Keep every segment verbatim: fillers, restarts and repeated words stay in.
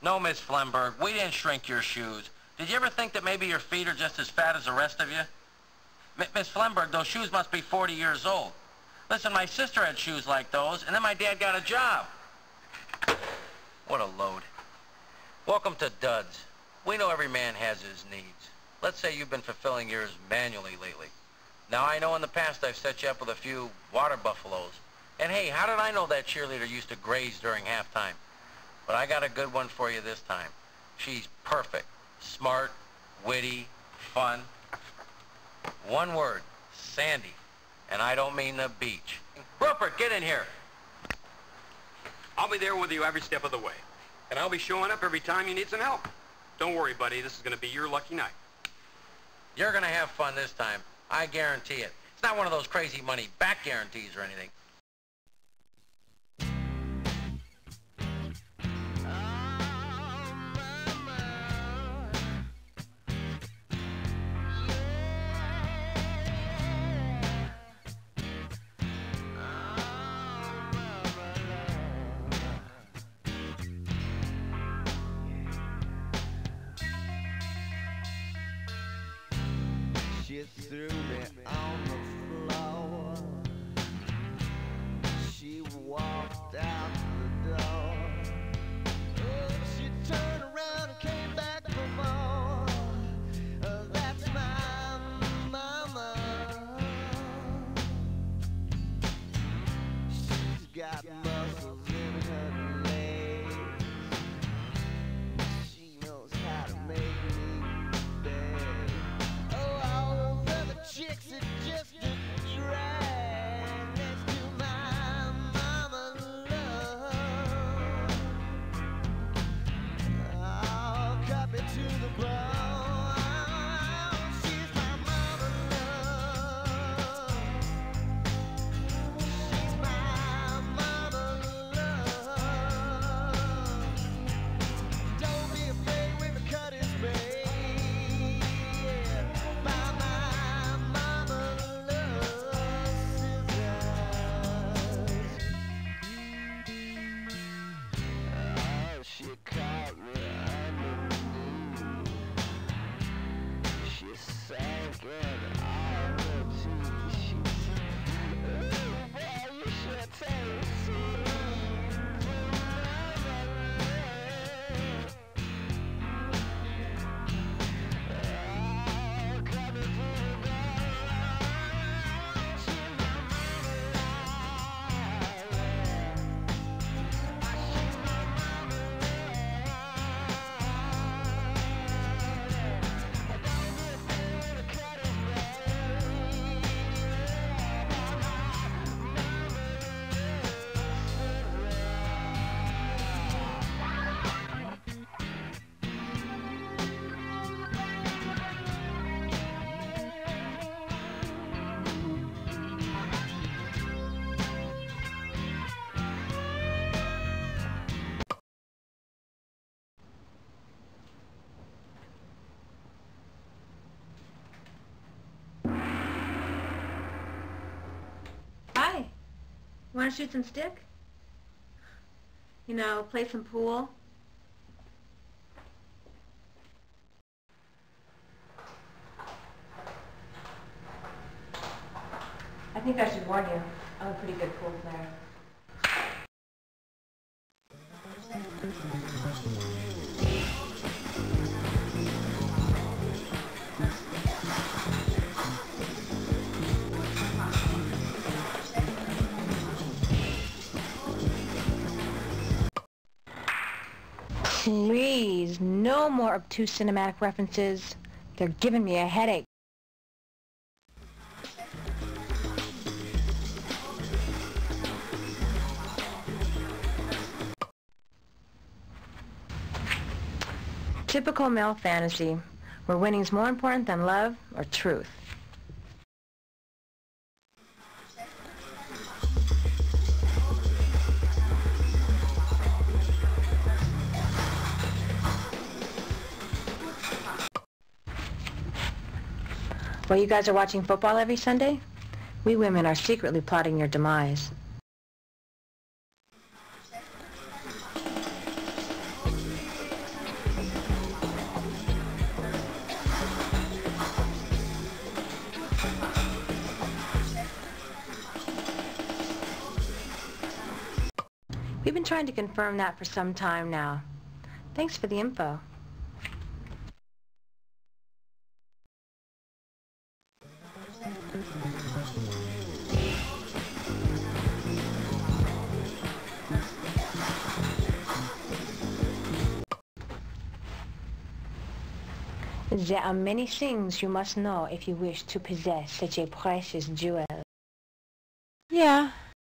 No, Miss Flemberg, we didn't shrink your shoes. Did you ever think that maybe your feet are just as fat as the rest of you? M Miss Flemberg, those shoes must be forty years old. Listen, my sister had shoes like those, and then my dad got a job. What a load. Welcome to Duds. We know every man has his needs. Let's say you've been fulfilling yours manually lately. Now, I know in the past I've set you up with a few water buffaloes. And hey, how did I know that cheerleader used to graze during halftime? But I got a good one for you this time. She's perfect. Smart, witty, fun. One word, Sandy. And I don't mean the beach. Rupert, get in here. I'll be there with you every step of the way. And I'll be showing up every time you need some help. Don't worry, buddy. This is going to be your lucky night. You're going to have fun this time. I guarantee it. It's not one of those crazy money back guarantees or anything. She threw me on the floor. She walked out the door. Oh, she turned around and came back for more. Oh, that's my mama. She's got muscles in her legs. She knows how to make me beg. Chicks are just a drag next to my mama's love. Oh, cut me to the bone. She's my mama's love. She's my mama's love. Don't be afraid when the cut is made. Want to shoot some stick? You know, play some pool? I think I should warn you, I'm a pretty good pool player. Please, no more obtuse cinematic references. They're giving me a headache. Typical male fantasy, where winning's more important than love or truth. While you guys are watching football every Sunday, we women are secretly plotting your demise. We've been trying to confirm that for some time now. Thanks for the info. There are many things you must know if you wish to possess such a precious jewel. Yeah.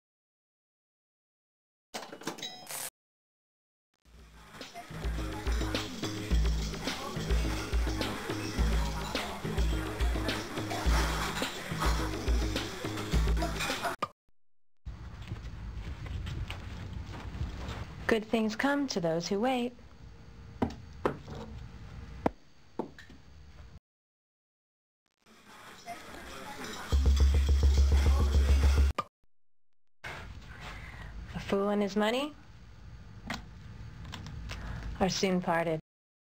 Good things come to those who wait. A fool and his money are soon parted.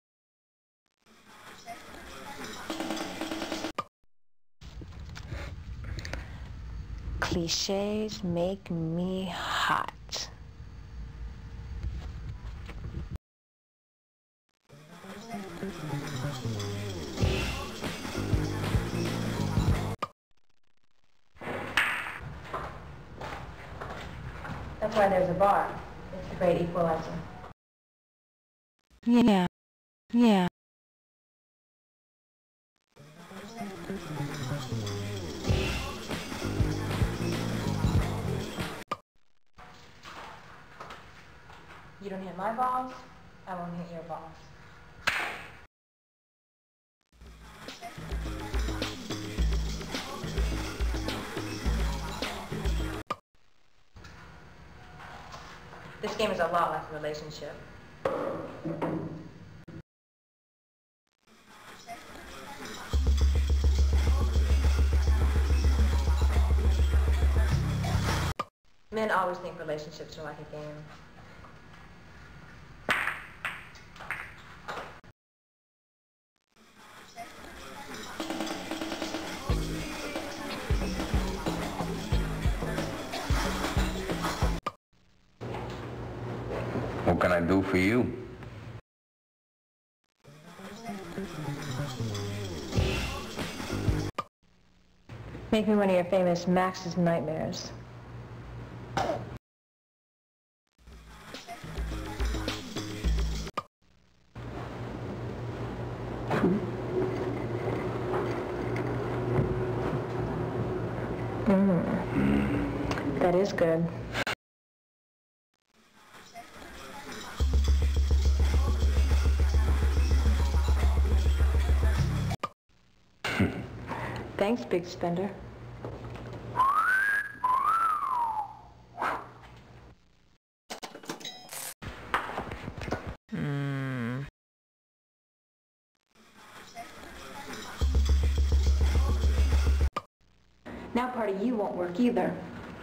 Clichés make me hot. That's why there's a bar. It's the great equalizer. Yeah. Yeah. You don't hit my balls, I won't hit your balls. This game is a lot like a relationship. Men always think relationships are like a game. What can I do for you? Make me one of your famous Max's nightmares. Mm. That is good. Thanks, big spender. Mm. Now part of you won't work either.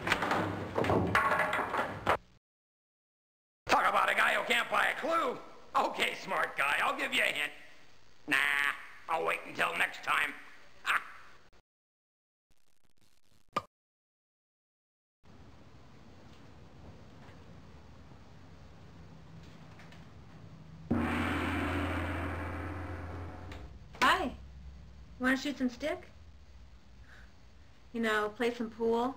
Talk about a guy who can't buy a clue. Okay, smart guy, I'll give you a hint. Nah, I'll wait until next time. Ha. Hi. Want to shoot some stick? You know, play some pool?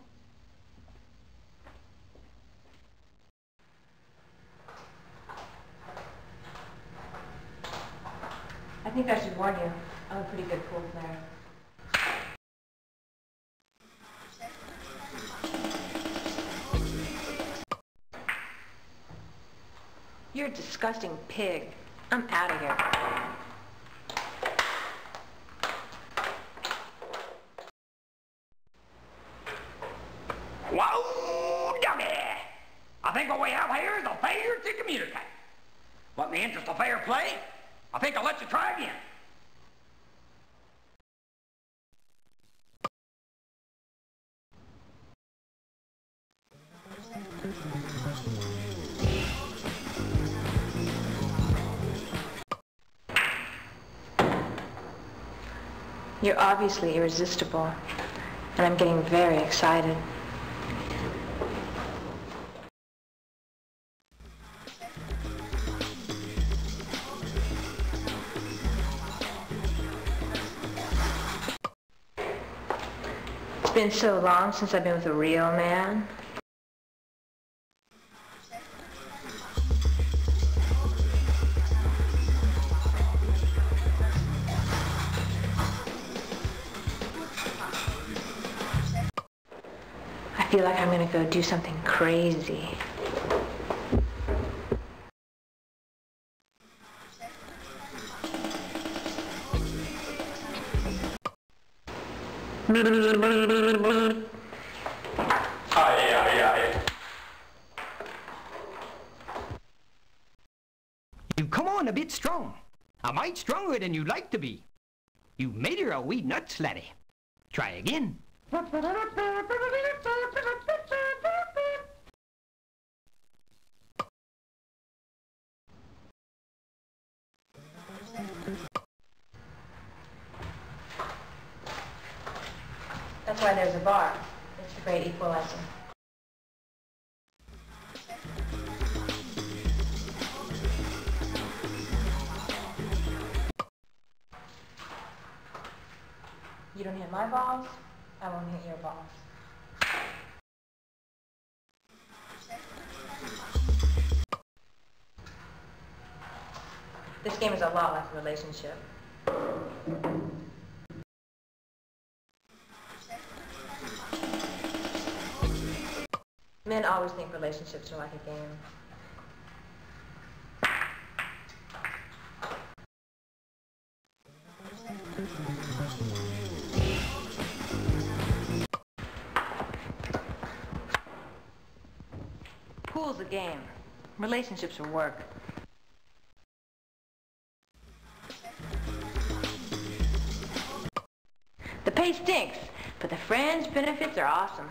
I think I should warn you, I'm a pretty good pool player. You're a disgusting pig. I'm out of here. Whoa, doggy! I think what we have here is a failure to communicate. But in the interest of fair play, I think I'll let you try again. You're obviously irresistible, and I'm getting very excited. been so long since I've been with a real man. I feel like I'm gonna go do something crazy. Aye, aye, aye. You've come on a bit strong. A mite stronger than you'd like to be. You've made her a wee nuts, laddie. Try again. That's why there's a bar. It's the great equalizer. You don't hit my balls, I won't hit your balls. This game is a lot like a relationship. Men always think relationships are like a game. Pool's a game. Relationships are work. The pay stinks, but the fringe benefits are awesome.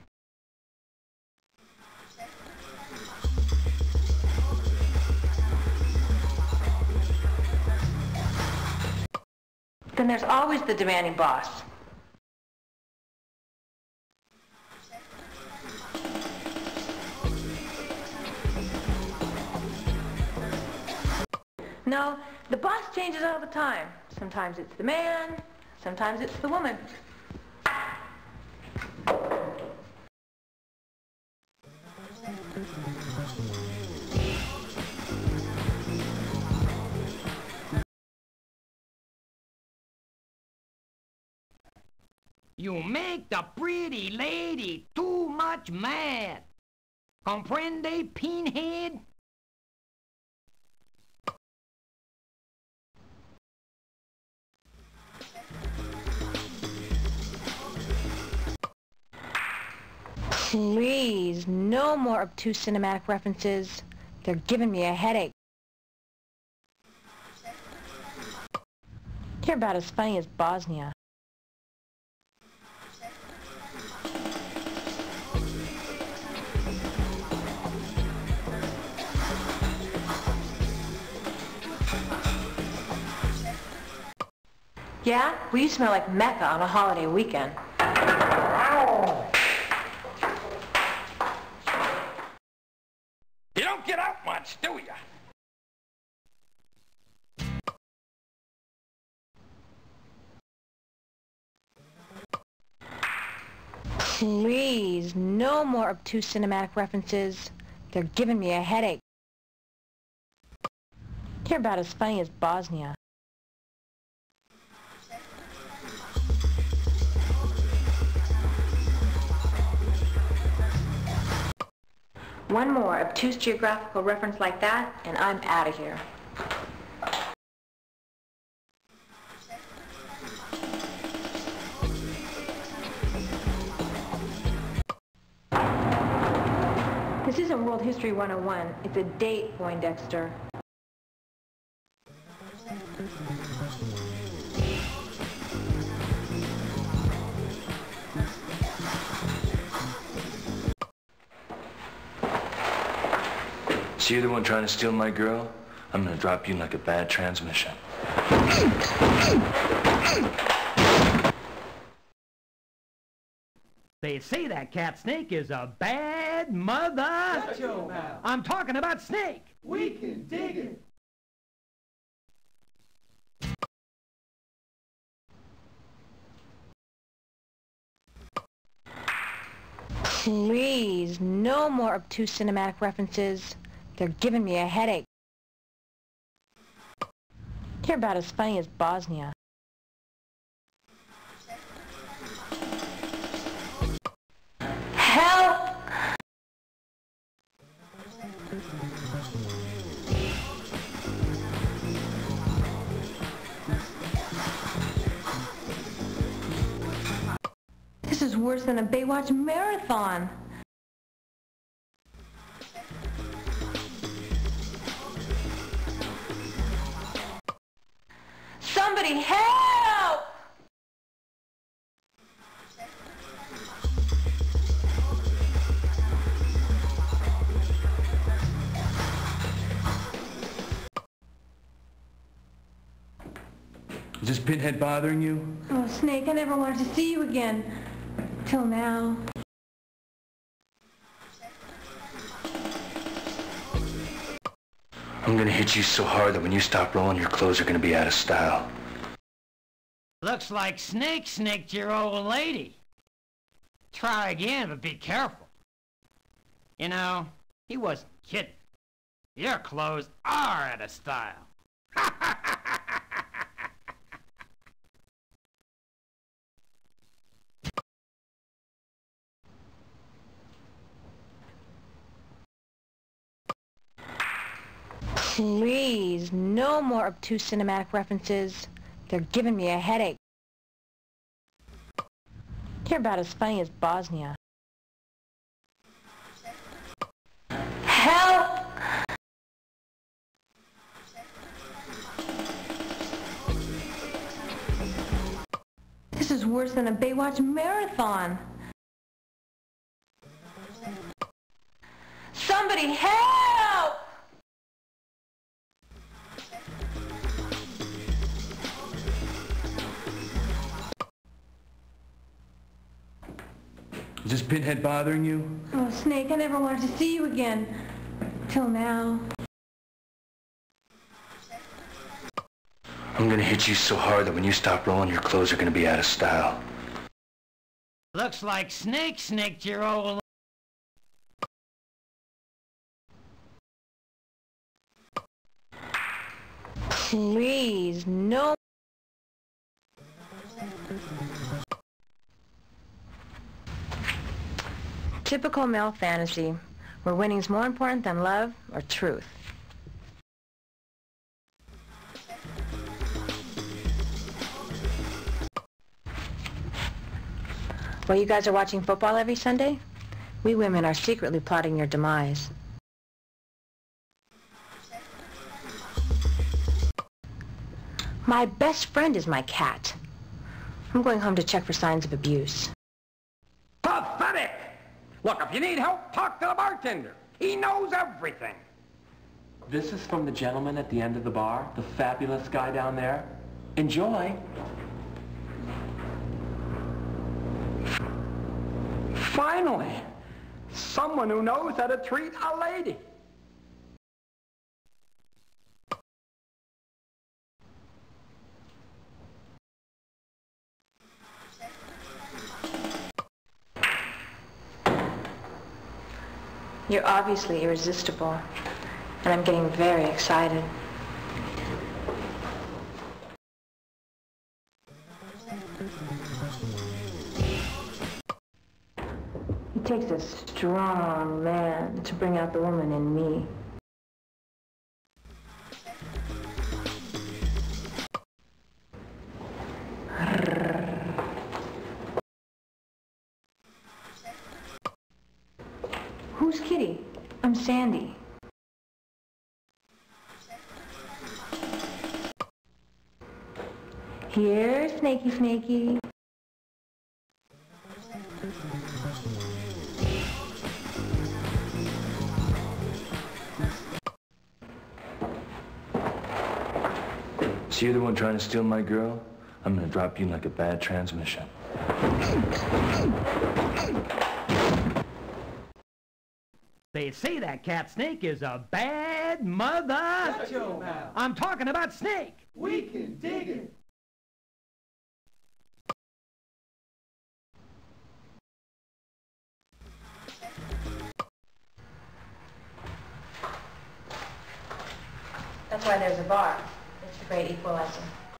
Then there's always the demanding boss. No, the boss changes all the time. Sometimes it's the man, sometimes it's the woman. You make the pretty lady too much mad. Comprende, pinhead? Please, no more obtuse cinematic references. They're giving me a headache. You're about as funny as Bosnia. Yeah? Well, you smell like Mecca on a holiday weekend. You don't get out much, do you? Please, no more obtuse cinematic references. They're giving me a headache. You're about as funny as Bosnia. One more obtuse geographical reference like that, and I'm out of here. This isn't World History one oh one. It's a date, Poindexter. So you're the one trying to steal my girl? I'm gonna drop you like a bad transmission. They say that cat Snake is a bad mother. Shut your mouth. I'm talking about Snake. We can dig it. Please, no more obtuse cinematic references. They're giving me a headache. You're about as funny as Bosnia. Help! This is worse than a Baywatch marathon. Somebody help! Is this pinhead bothering you? Oh, Snake, I never wanted to see you again. Till now. I'm gonna hit you so hard that when you stop rolling, your clothes are gonna be out of style. Looks like Snake snaked your old lady. Try again, but be careful. You know, he wasn't kidding. Your clothes are out of style. Please, no more obtuse cinematic references. They're giving me a headache. You're about as funny as Bosnia. Help! This is worse than a Baywatch marathon. Somebody help! Is this pinhead bothering you? Oh, Snake, I never wanted to see you again. Till now. I'm gonna hit you so hard that when you stop rolling, your clothes are gonna be out of style. Looks like Snake snaked your old... Please, no. Typical male fantasy, where winning's more important than love or truth. While you guys are watching football every Sunday, we women are secretly plotting your demise. My best friend is my cat. I'm going home to check for signs of abuse. Pathetic! Look, if you need help, talk to the bartender. He knows everything. This is from the gentleman at the end of the bar, the fabulous guy down there. Enjoy. Finally, someone who knows how to treat a lady. You're obviously irresistible, and I'm getting very excited. It takes a strong man to bring out the woman in me. Who's Kitty? I'm Sandy. Here, Snakey Snakey. So you're the one trying to steal my girl? I'm gonna drop you like a bad transmission. They say that cat Snake is a bad mother. Shut your mouth. I'm talking about Snake. We can dig it. That's why there's a bar. It's the great equalizer.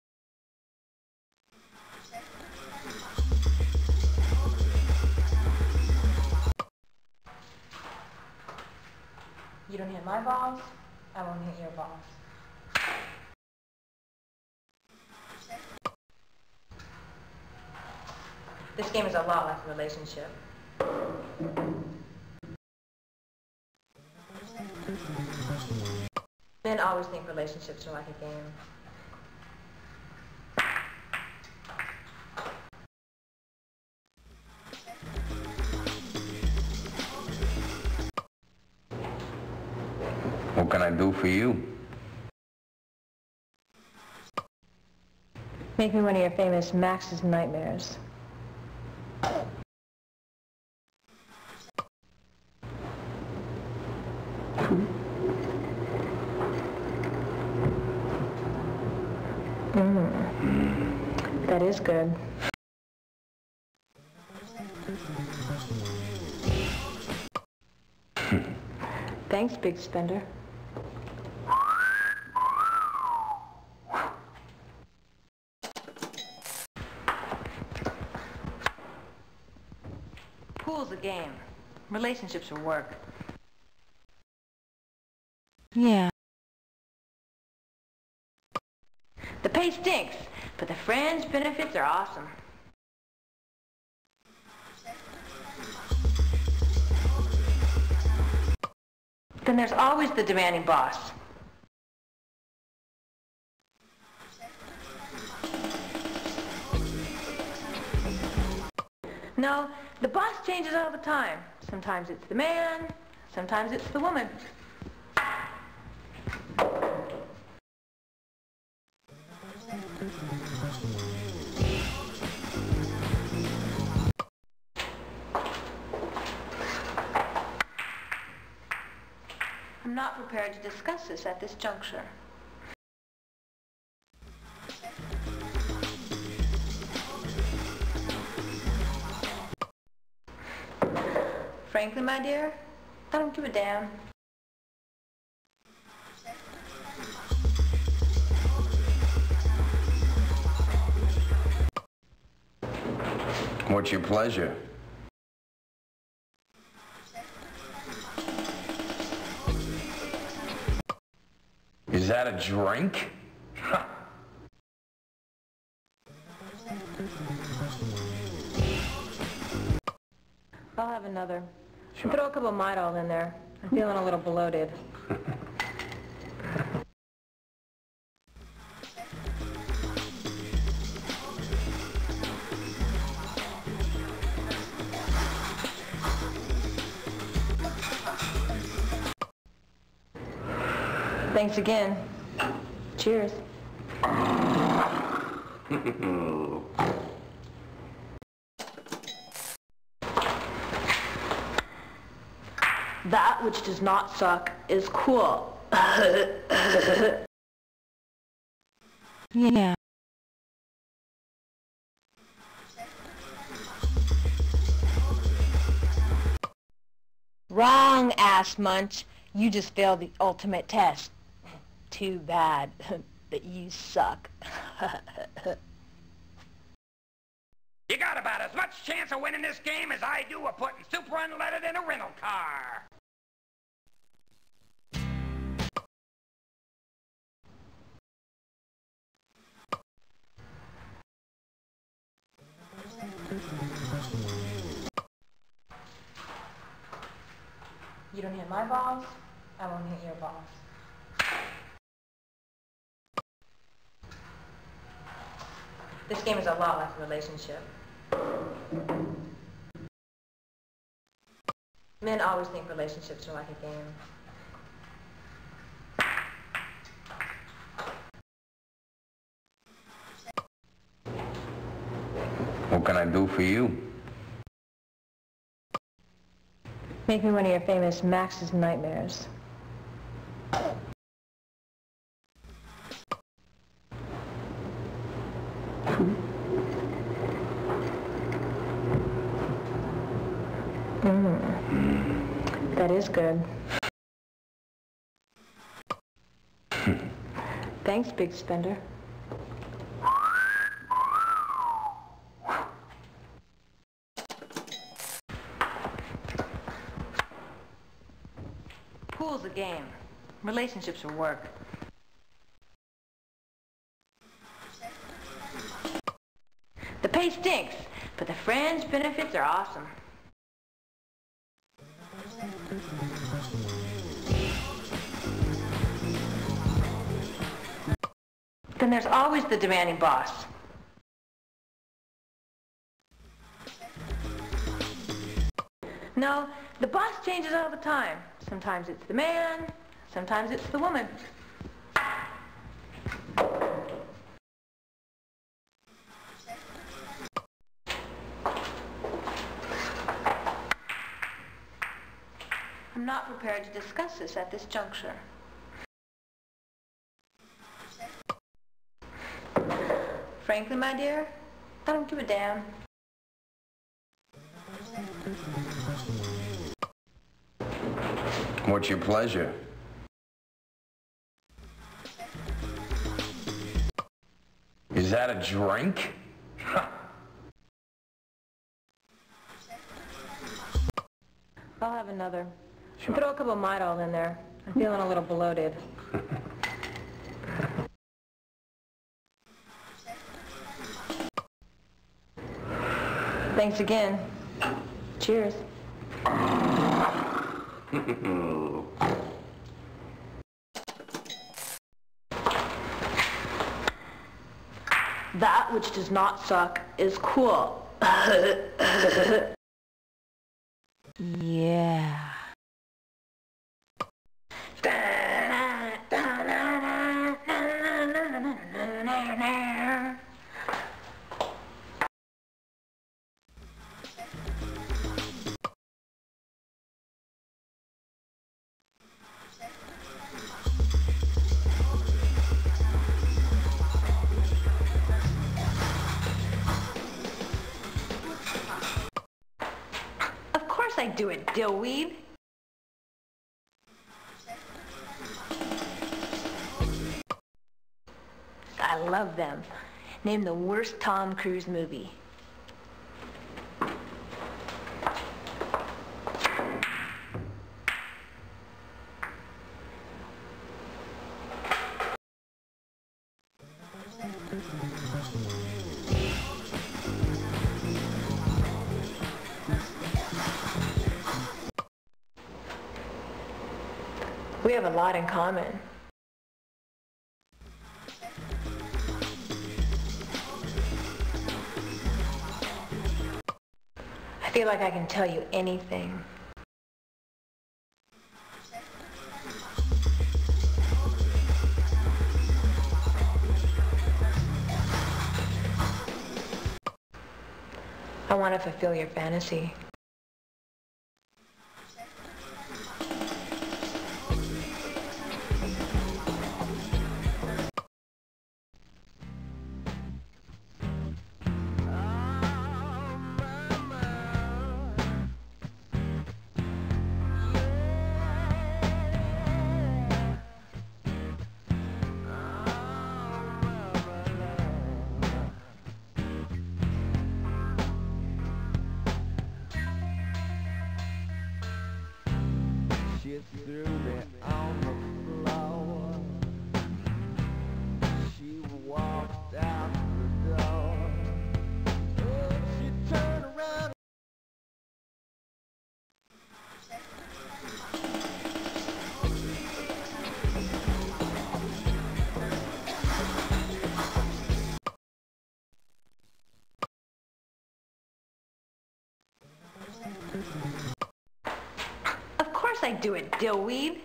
You don't hit my balls, I won't hit your balls. This game is a lot like a relationship. Men always think relationships are like a game. What can I do for you? Make me one of your famous Max's nightmares. Mm. That is good. Thanks, big spender. Pool's a game. Relationships are work. Yeah. The pay stinks, but the friends' benefits are awesome. Then there's always the demanding boss. No, the boss changes all the time. Sometimes it's the man, sometimes it's the woman. I'm not prepared to discuss this at this juncture. Frankly, my dear, I don't give a damn. What's your pleasure? Is that a drink? I'll have another. Sure. Throw a couple of Midol in there. I'm feeling a little bloated. Thanks again. Cheers. That which does not suck is cool. Yeah. Wrong, ass munch. You just failed the ultimate test. Too bad, but you suck. You got about as much chance of winning this game as I do of putting super unleaded in a rental car. You don't hit my balls, I won't hit your balls. This game is a lot like a relationship. Men always think relationships are like a game. What can I do for you? Make me one of your famous Max's nightmares. Mm. That is good. Thanks, big spender. Pool's a game. Relationships are work. The pay stinks, but the fringe benefits are awesome. Then there's always the demanding boss. No, the boss changes all the time. Sometimes it's the man, sometimes it's the woman. I'm not prepared to discuss this at this juncture. Frankly, my dear, I don't give a damn. What's your pleasure? Is that a drink? I'll have another. Sure. Throw a couple of Midol in there. I'm feeling a little bloated. Thanks again. Cheers. That which does not suck is cool. Yeah. Of course I do it, dillweed. I love them. Name the worst Tom Cruise movie. We have a lot in common. I feel like I can tell you anything. I want to fulfill your fantasy. She threw me on the floor. She walked out the door. Oh, she turned around. Of course I do it, dillweed.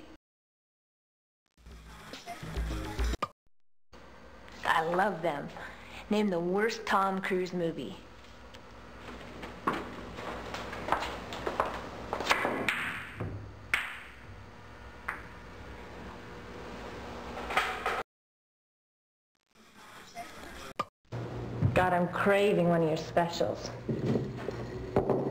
I love them. Name the worst Tom Cruise movie. God, I'm craving one of your specials.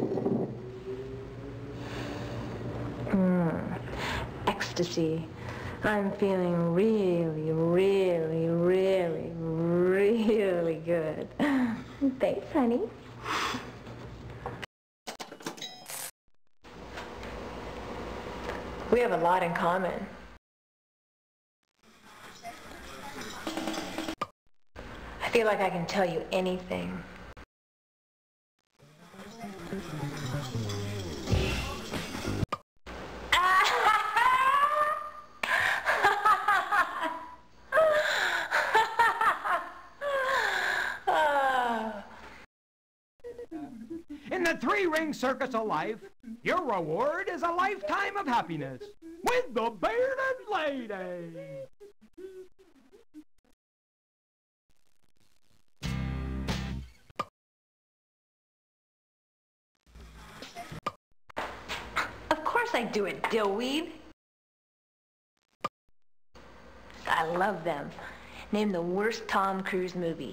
Mmm, ecstasy, I'm feeling really, really, really, really good. Thanks, honey. We have a lot in common. I feel like I can tell you anything. In the three-ring circus of life, your reward is a lifetime of happiness with the bearded lady. Of course I do it, dillweed. I love them. Name the worst Tom Cruise movie.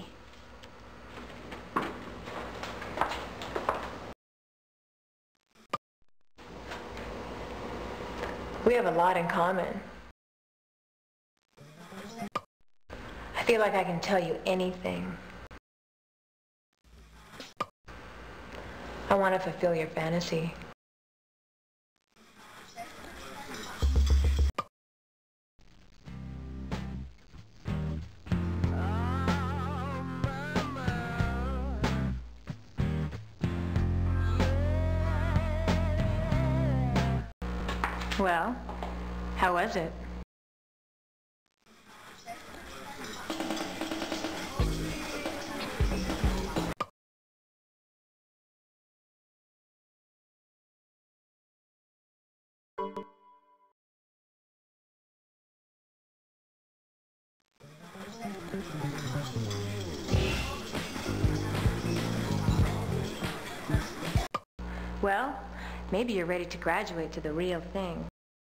We have a lot in common. I feel like I can tell you anything. I want to fulfill your fantasy. Well, how was it? Well, maybe you're ready to graduate to the real thing.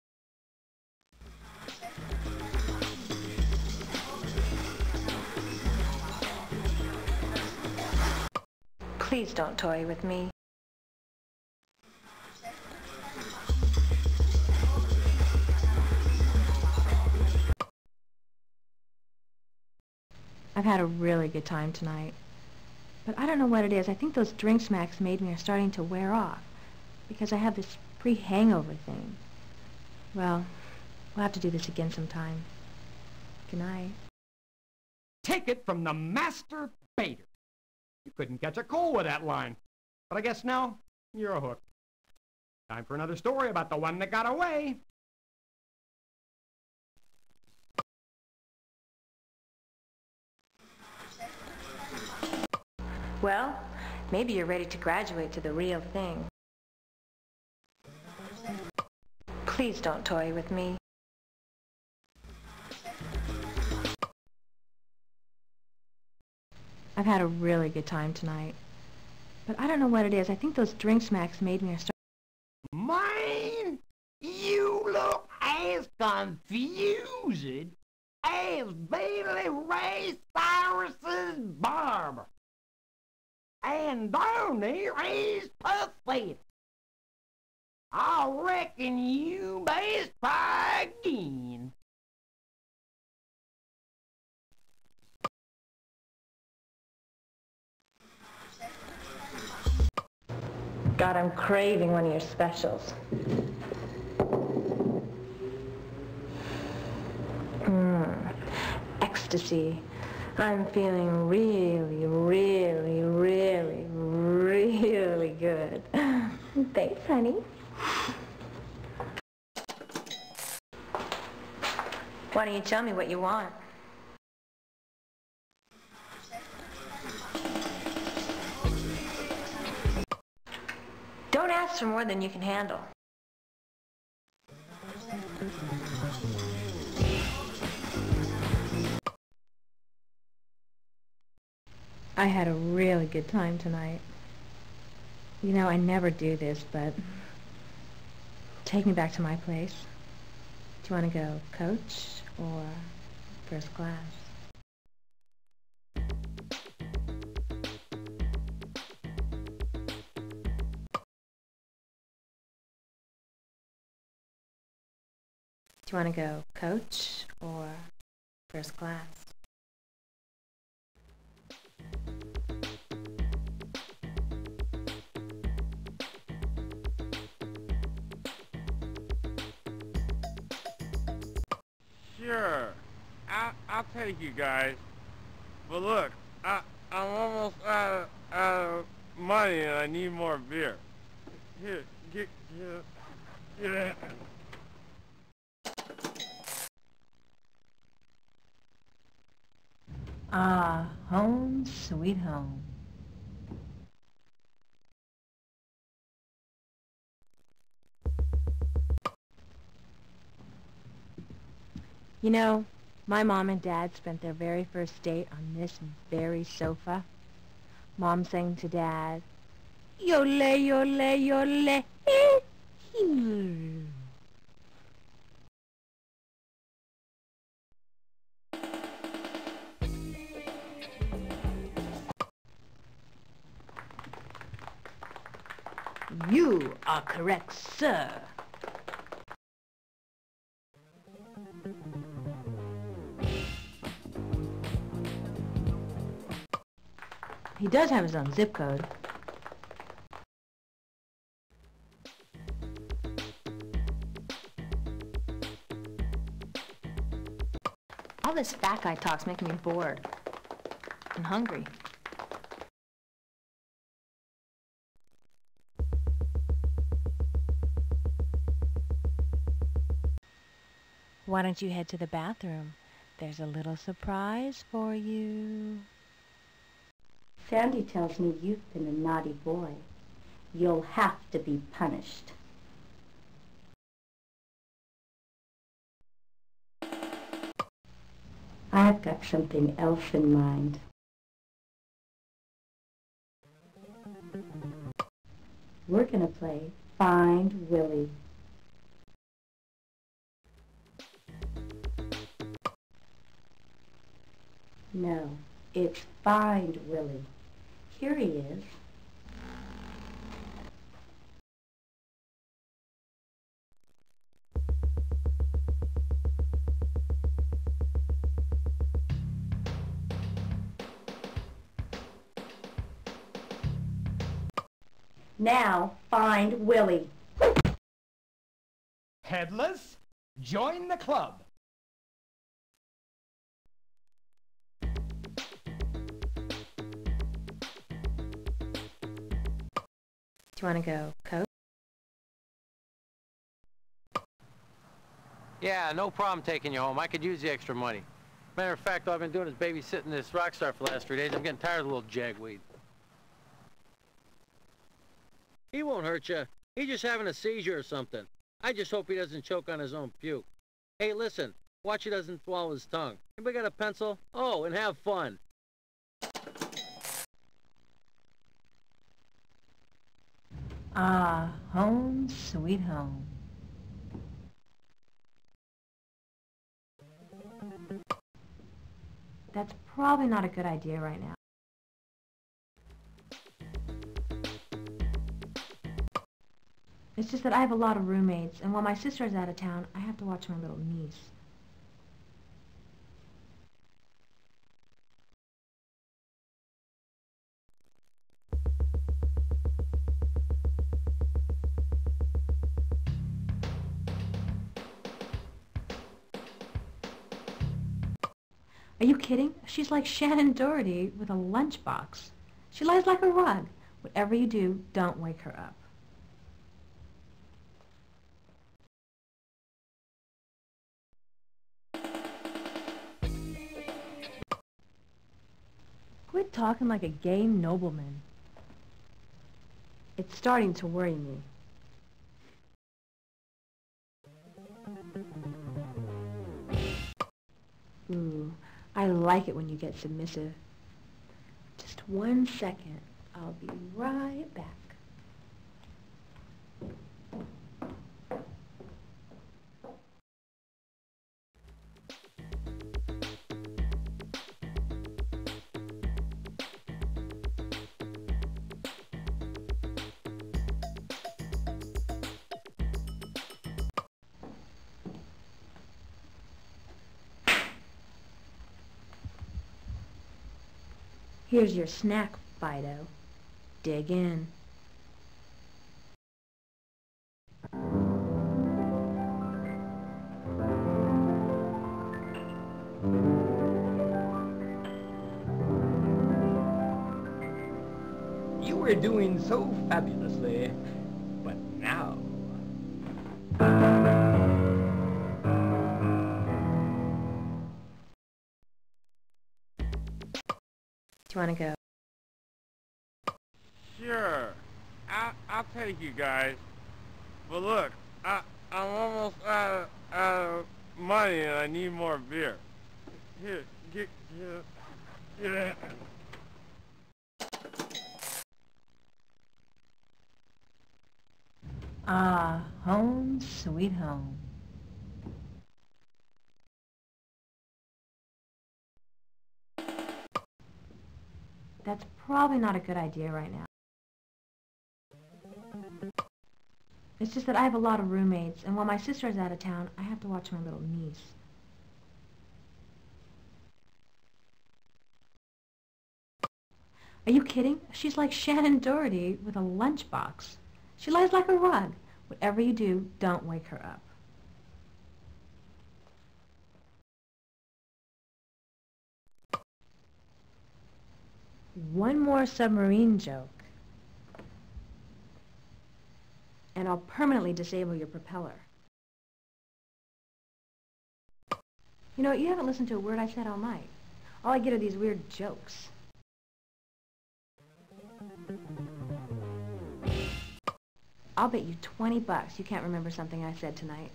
Please don't toy with me. I've had a really good time tonight. But I don't know what it is. I think those drink smacks made me are starting to wear off. Because I have this pre-hangover thing. Well, we'll have to do this again sometime. Good night. Take it from the master baiter. You couldn't catch a cold with that line. But I guess now, you're a hook. Time for another story about the one that got away. Well, maybe you're ready to graduate to the real thing. Please don't toy with me. I've had a really good time tonight. But I don't know what it is. I think those drink smacks made me start... Man, you look as confused as Bailey Ray Cyrus's barber. And down there is pathetic. I reckon you best try again. God, I'm craving one of your specials. Mmm, ecstasy. I'm feeling really, really, really, really good. Thanks, honey. Why don't you tell me what you want? Don't ask for more than you can handle. I had a really good time tonight. You know, I never do this, but take me back to my place. Do you want to go coach or first class? Do Do you want to go coach or first class? Sure, I, I'll take you guys. But look, I, I'm almost out of, out of money and I need more beer. Here, get, get, get it. Ah, home sweet home. You know, my mom and dad spent their very first date on this very sofa. Mom sang to Dad, "Yole, yole, yole, eh, hee." You are correct, sir. He does have his own zip code. All this fat guy talk's making me bored and hungry. Why don't you head to the bathroom? There's a little surprise for you. Sandy tells me you've been a naughty boy. You'll have to be punished. I've got something else in mind. We're gonna play Find Willie. No, it's Find Willie. Here he is. Now, find Willie. Headless, join the club. Do you want to go coach? Yeah, no problem taking you home. I could use the extra money. Matter of fact, all I've been doing is babysitting this rock star for the last three days. I'm getting tired of the little jagweed. He won't hurt you. He's just having a seizure or something. I just hope he doesn't choke on his own puke. Hey, listen. Watch he doesn't swallow his tongue. Anybody got a pencil? Oh, and have fun. Ah, home sweet home. That's probably not a good idea right now. It's just that I have a lot of roommates, and while my sister is out of town, I have to watch my little niece. Are you kidding? She's like Shannon Doherty with a lunchbox. She lies like a rug. Whatever you do, don't wake her up. Quit talking like a gay nobleman. It's starting to worry me. Ooh, I like it when you get submissive. Just one second. I'll be right back. Here's your snack, Fido. Dig in. You were doing so fabulously, but now... Do you want to go? Sure. I, I'll take you guys. But look, I, I'm almost out of, out of money and I need more beer. Here, get, get, get it. Ah, home sweet home. That's probably not a good idea right now. It's just that I have a lot of roommates, and while my sister is out of town, I have to watch my little niece. Are you kidding? She's like Shannon Doherty with a lunchbox. She lies like a rug. Whatever you do, don't wake her up. One more submarine joke, and I'll permanently disable your propeller. You know, you haven't listened to a word I said all night. All I get are these weird jokes. I'll bet you twenty bucks you can't remember something I said tonight.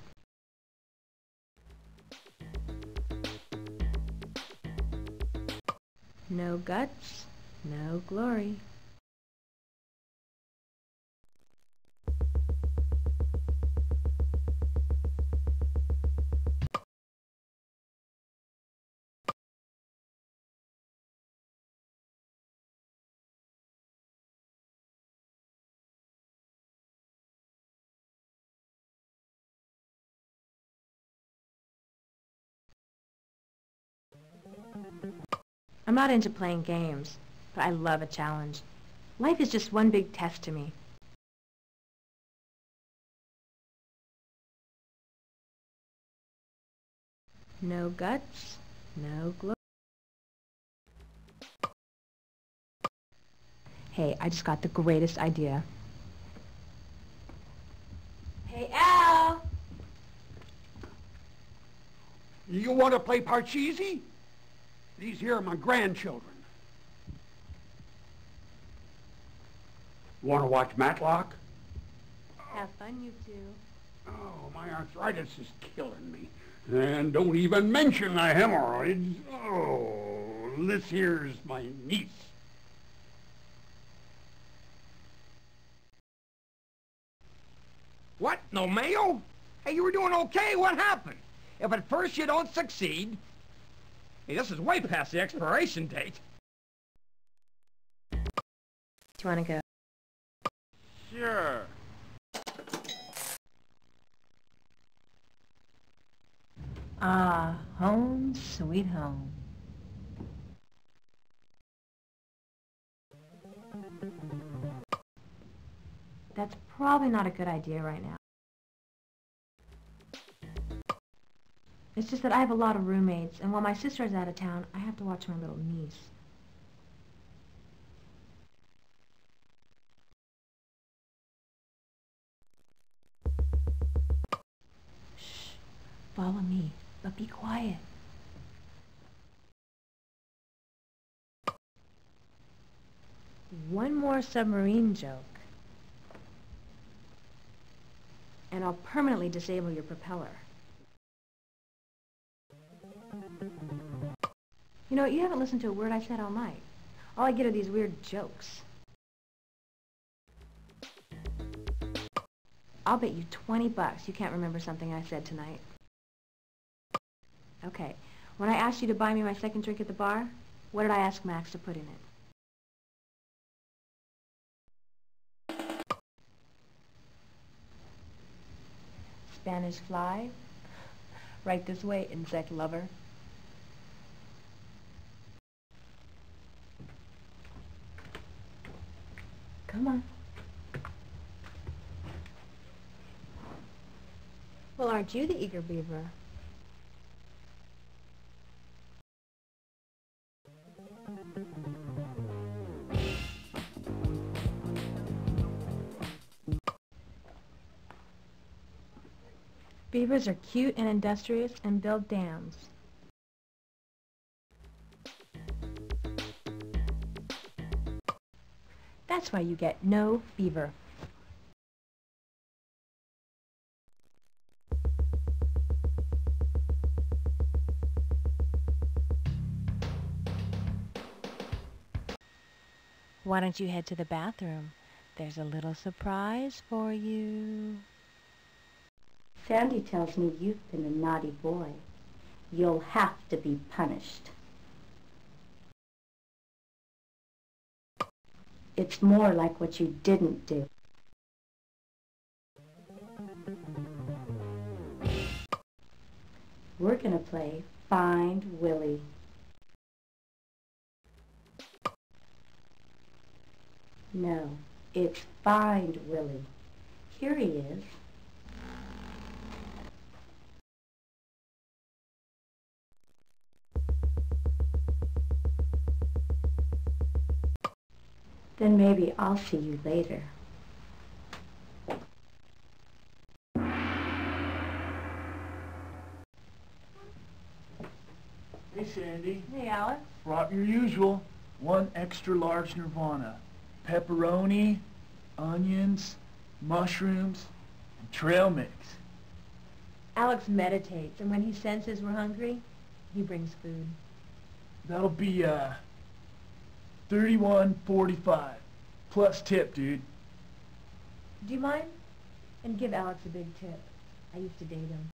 No guts, no glory. I'm not into playing games, but I love a challenge. Life is just one big test to me. No guts, no glory. Hey, I just got the greatest idea. Hey, Al! You want to play Parcheesi? These here are my grandchildren. Want to watch Matlock? Have fun, you two. Oh, my arthritis is killing me. And don't even mention the hemorrhoids. Oh, this here's my niece. What? No mayo? Hey, you were doing okay. What happened? If at first you don't succeed... Hey, this is way past the expiration date. Do you want to go? Sure. Ah, home sweet home. That's probably not a good idea right now. It's just that I have a lot of roommates, and while my sister is out of town, I have to watch my little niece. Shh. Follow me, but be quiet. One more submarine joke, and I'll permanently disable your propeller. You know, you haven't listened to a word I said all night. All I get are these weird jokes. I'll bet you twenty bucks you can't remember something I said tonight. Okay, when I asked you to buy me my second drink at the bar, what did I ask Max to put in it? Spanish fly? Right this way, insect lover. Come on. Well, aren't you the eager beaver? Beavers are cute and industrious and build dams. That's why you get no fever. Why don't you head to the bathroom? There's a little surprise for you. Sandy tells me you've been a naughty boy. You'll have to be punished. It's more like what you didn't do. We're gonna play Find Willie. No, it's Find Willie. Here he is. Then maybe I'll see you later. Hey, Sandy. Hey, Alex. Brought your usual. One extra large Nirvana. Pepperoni, onions, mushrooms, and trail mix. Alex meditates, and when he senses we're hungry, he brings food. That'll be, uh, thirty-one forty-five. Plus tip, dude. Do you mind? And give Alex a big tip. I used to date him.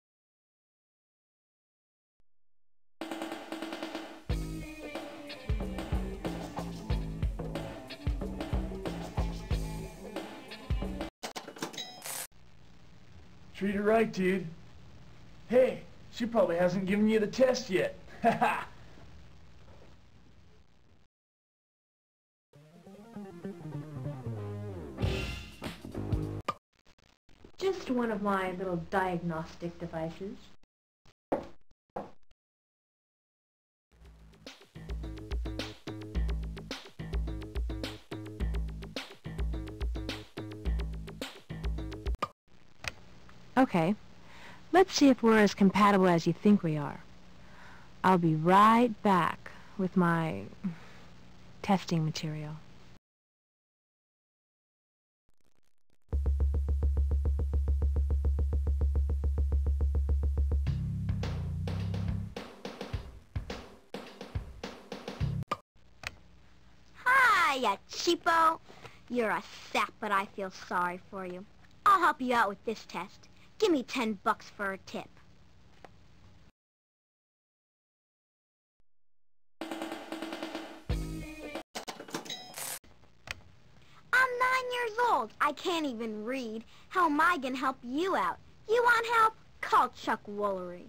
Treat her right, dude. Hey, she probably hasn't given you the test yet. Haha. Just one of my little diagnostic devices. Okay, let's see if we're as compatible as you think we are. I'll be right back with my testing material. Ya cheapo. You're a sap, but I feel sorry for you. I'll help you out with this test. Give me ten bucks for a tip. I'm nine years old. I can't even read. How am I gonna help you out? You want help? Call Chuck Woolery.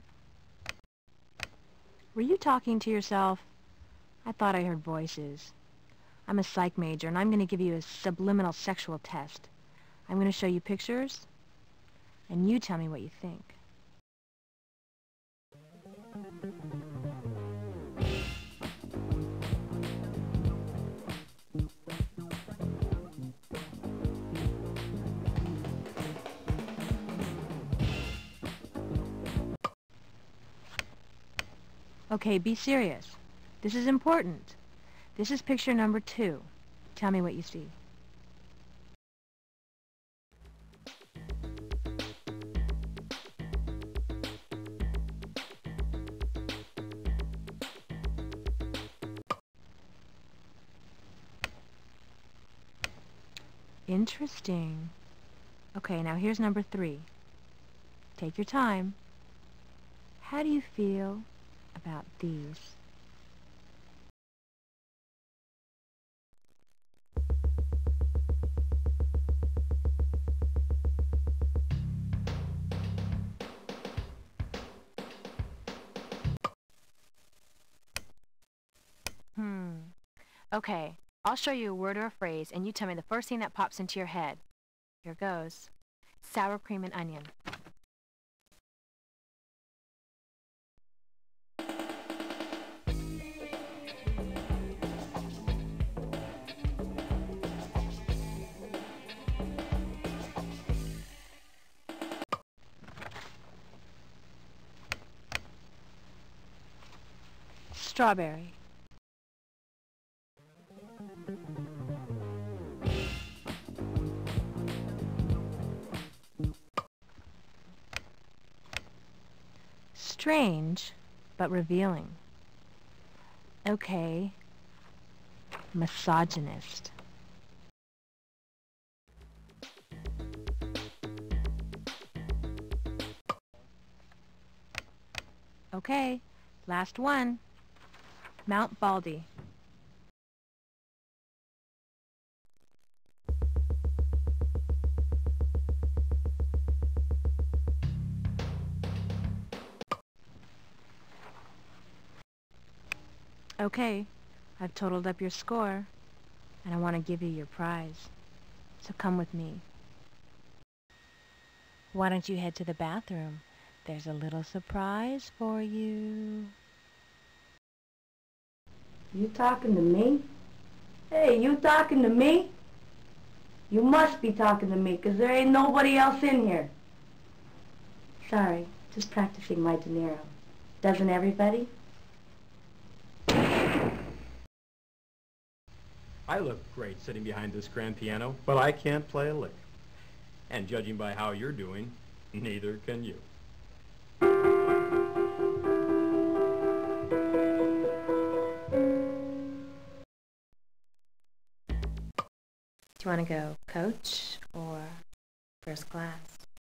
Were you talking to yourself? I thought I heard voices. I'm a psych major, and I'm going to give you a subliminal sexual test. I'm going to show you pictures, and you tell me what you think. Okay, be serious. This is important. This is picture number two. Tell me what you see. Interesting. Okay, now here's number three. Take your time. How do you feel about these? Hmm. Okay, I'll show you a word or a phrase, and you tell me the first thing that pops into your head. Here goes. Sour cream and onion. Strawberry. Strange, but revealing. Okay. Misogynist. Okay, last one. Mount Baldy. Okay, I've totaled up your score, and I want to give you your prize. So come with me. Why don't you head to the bathroom? There's a little surprise for you. You talking to me? Hey, you talking to me? You must be talking to me, 'cause there ain't nobody else in here. Sorry, just practicing my De Niro. Doesn't everybody? I look great sitting behind this grand piano, but I can't play a lick. And judging by how you're doing, neither can you. Do you want to go coach or first class?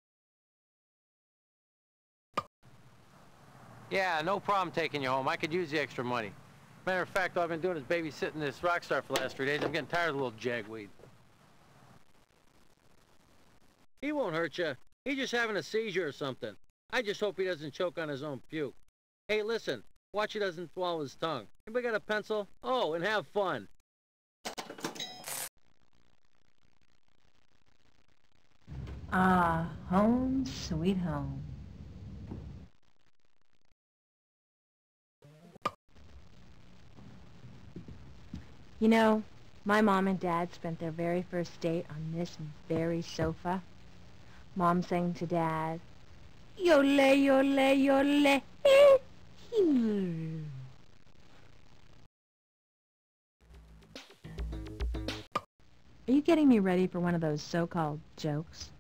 Yeah, no problem taking you home. I could use the extra money. Matter of fact, all I've been doing is babysitting this rock star for the last three days. I'm getting tired of the little jagweed. He won't hurt you. He's just having a seizure or something. I just hope he doesn't choke on his own puke. Hey, listen. Watch he doesn't swallow his tongue. Anybody got a pencil? Oh, and have fun. Ah, home sweet home. You know, my mom and dad spent their very first date on this very sofa. Mom sang to Dad, "Yole, yole, yole." Are you getting me ready for one of those so-called jokes?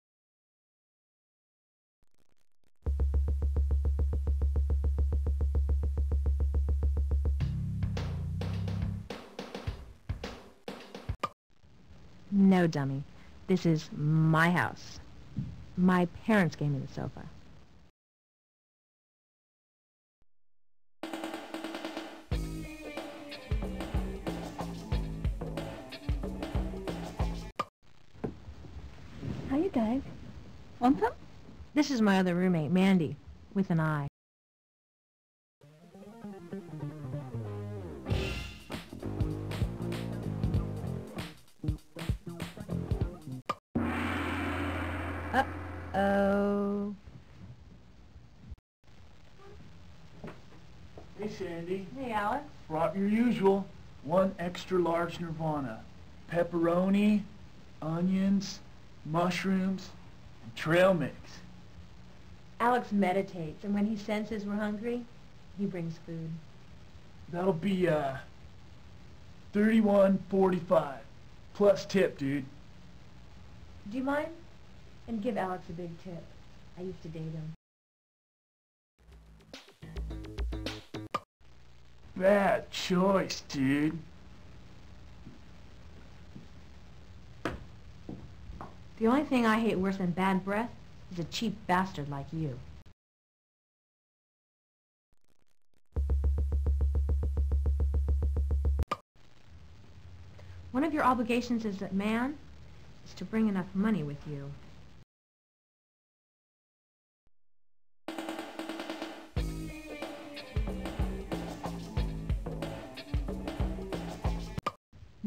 No, dummy. This is my house. My parents gave me the sofa. How you doing? Want some? This is my other roommate, Mandy, with an eye. Uh-oh. Hey, Sandy. Hey, Alex. Brought your usual. One extra large Nirvana. Pepperoni, onions, mushrooms, and trail mix. Alex meditates, and when he senses we're hungry, he brings food. That'll be, uh, thirty-one forty-five. Plus tip, dude. Do you mind? And give Alex a big tip. I used to date him. Bad choice, dude. The only thing I hate worse than bad breath is a cheap bastard like you. One of your obligations as a man is to bring enough money with you.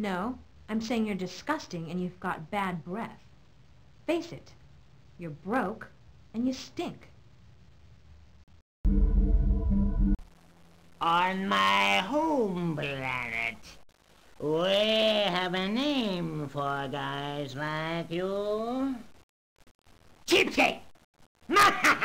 No, I'm saying you're disgusting and you've got bad breath. Face it, you're broke and you stink. On my home planet, we have a name for guys like you. Cheapskate! Do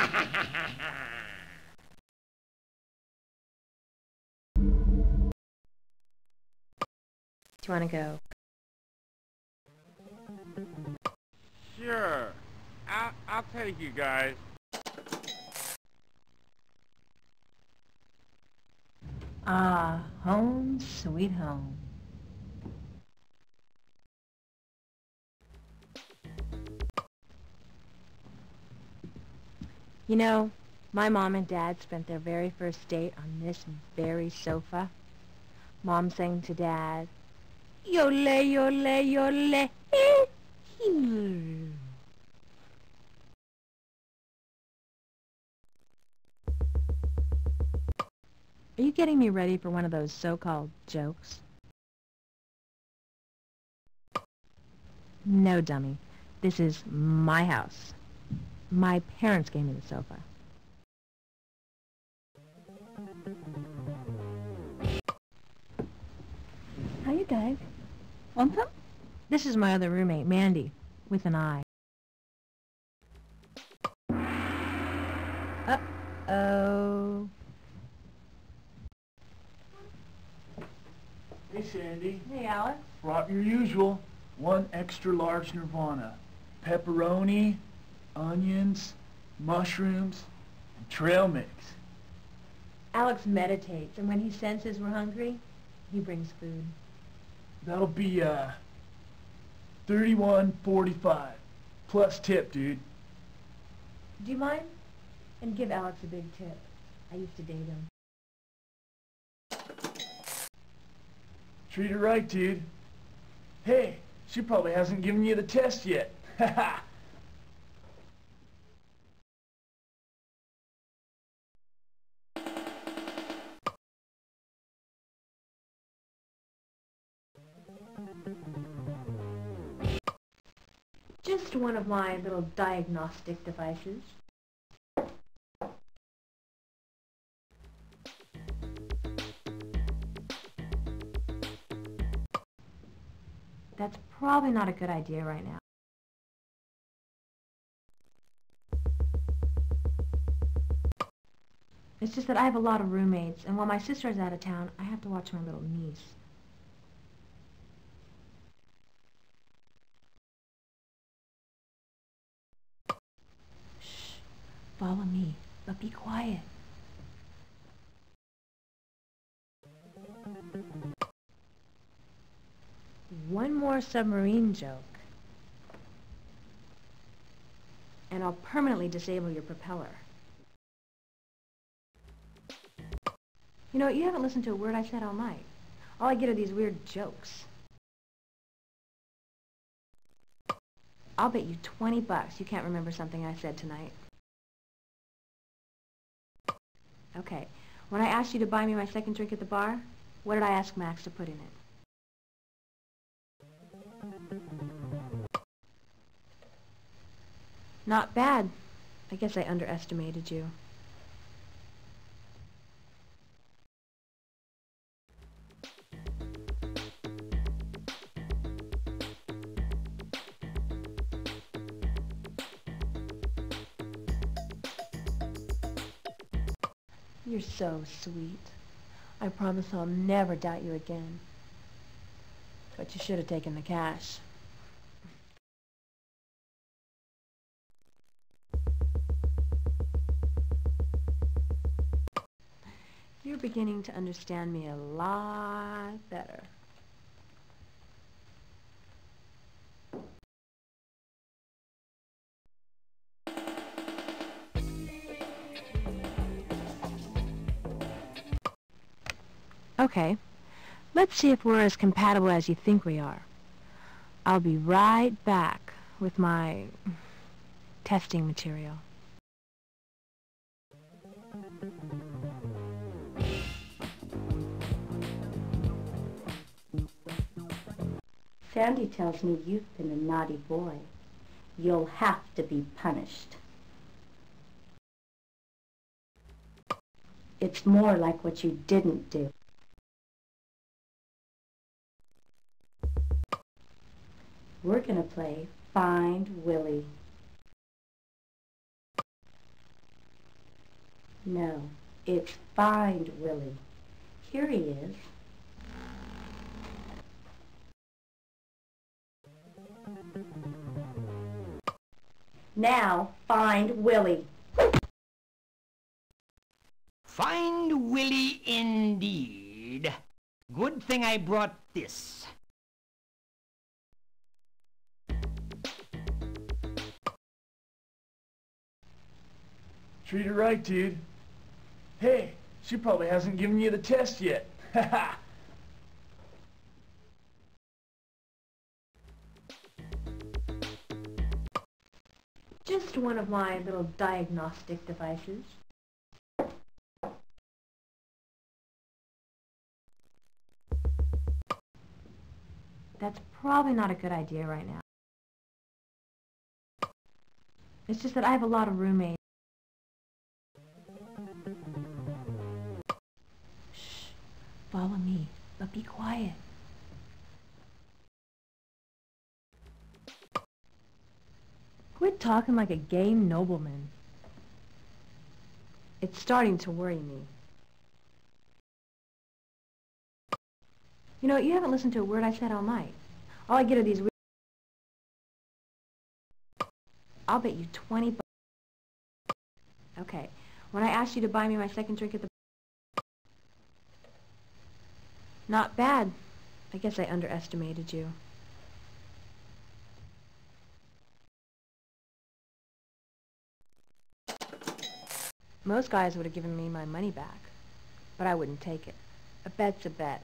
you want to go? Sure. I'll, I'll take you guys. Ah, home sweet home. You know, my mom and dad spent their very first date on this very sofa. Mom sang to Dad, "Yole, yole, yole." Are you getting me ready for one of those so-called jokes? No, dummy. This is my house. My parents gave me the sofa. How you guys? Want some? This is my other roommate, Mandy, with an eye. Uh-oh. Hey, Sandy. Hey, Alex. Brought your usual. One extra large Nirvana. Pepperoni, onions, mushrooms, and trail mix. Alex meditates, and when he senses we're hungry, he brings food. That'll be, uh, thirty-one forty-five. Plus tip, dude. Do you mind? And give Alex a big tip. I used to date him. Treat her right, dude. Hey, she probably hasn't given you the test yet. Haha. Just one of my little diagnostic devices. That's probably not a good idea right now. It's just that I have a lot of roommates, and while my sister is out of town, I have to watch my little niece. Shh. Follow me, but be quiet. One more submarine joke, and I'll permanently disable your propeller. You know, you haven't listened to a word I said all night. All I get are these weird jokes. I'll bet you twenty bucks you can't remember something I said tonight. Okay, when I asked you to buy me my second drink at the bar, what did I ask Max to put in it? Not bad. I guess I underestimated you. You're so sweet. I promise I'll never doubt you again. But you should have taken the cash. You're beginning to understand me a lot better. Okay, let's see if we're as compatible as you think we are. I'll be right back with my testing material. Sandy tells me you've been a naughty boy. You'll have to be punished. It's more like what you didn't do. We're gonna play Find Willie. No, it's Find Willie. Here he is. Now, find Willie. Find Willie indeed. Good thing I brought this. Treat her right, dude. Hey, she probably hasn't given you the test yet. Haha. Just one of my little diagnostic devices. That's probably not a good idea right now. It's just that I have a lot of roommates. Shh. Follow me, but be quiet. Quit talking like a gay nobleman. It's starting to worry me. You know, you haven't listened to a word I said all night. All I get are these weird... I'll bet you twenty bucks. Okay, when I asked you to buy me my second drink at the... Not bad. I guess I underestimated you. Most guys would have given me my money back, but I wouldn't take it. A bet's a bet.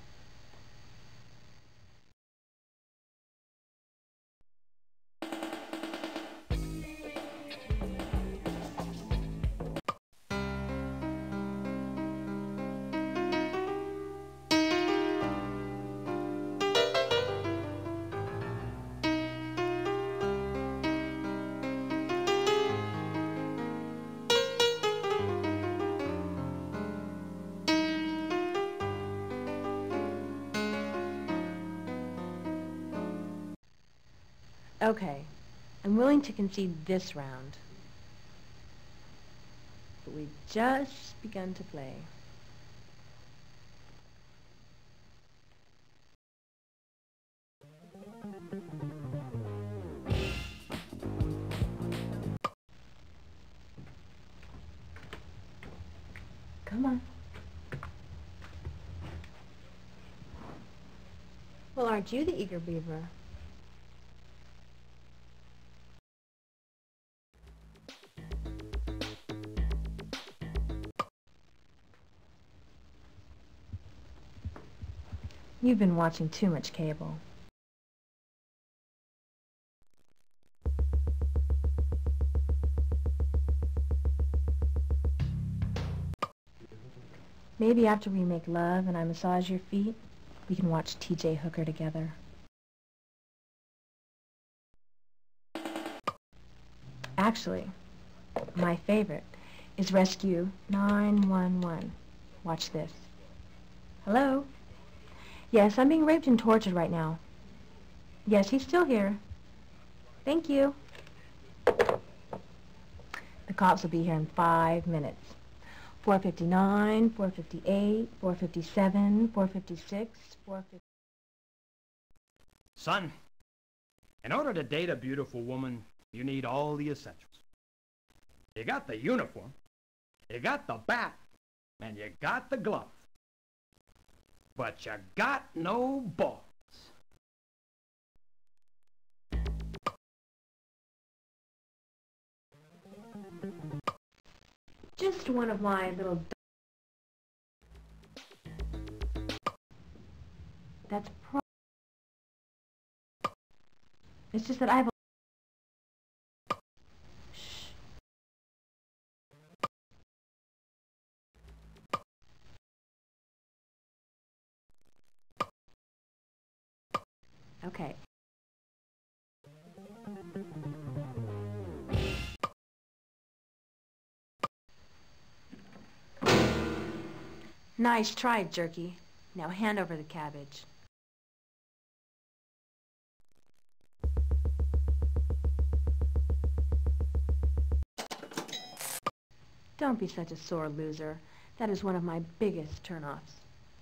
Okay, I'm willing to concede this round. But we've just begun to play. Come on. Well, aren't you the eager beaver? You've been watching too much cable. Maybe after we make love and I massage your feet, we can watch T J Hooker together. Actually, my favorite is Rescue nine one one. Watch this. Hello? Yes, I'm being raped and tortured right now. Yes, he's still here. Thank you. The cops will be here in five minutes. four fifty-nine, four fifty-eight, four fifty-seven, four fifty-six, four fifty... Son, in order to date a beautiful woman, you need all the essentials. You got the uniform, you got the bat, and you got the glove. But you got no balls. Just one of my little... That's pro... It's just that I have a... Shh. Okay. Nice try, Jerky. Now hand over the cabbage. Don't be such a sore loser. That is one of my biggest turn-offs.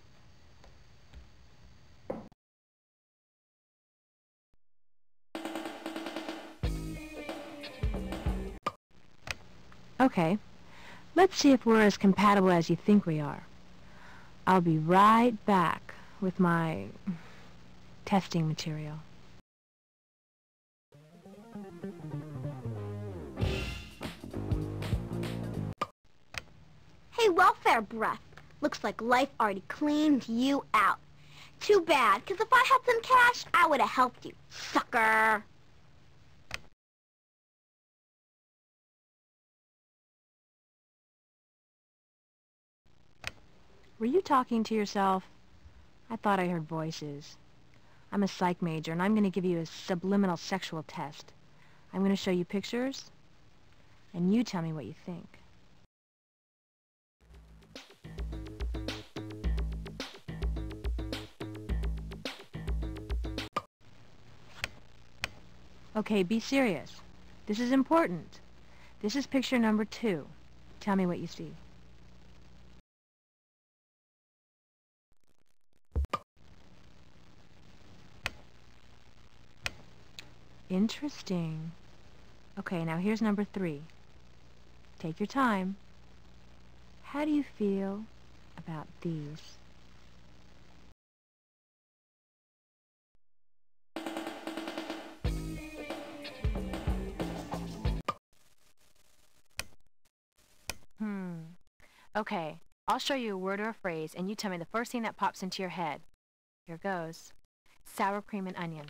Okay, let's see if we're as compatible as you think we are. I'll be right back with my testing material. Hey, welfare breath. Looks like life already cleaned you out. Too bad, 'cause if I had some cash, I would have helped you, sucker. Were you talking to yourself? I thought I heard voices. I'm a psych major, and I'm going to give you a subliminal sexual test. I'm going to show you pictures, and you tell me what you think. Okay, be serious. This is important. This is picture number two. Tell me what you see. Interesting. Okay, now here's number three. Take your time. How do you feel about these? Hmm. Okay, I'll show you a word or a phrase, and you tell me the first thing that pops into your head. Here goes. Sour cream and onion.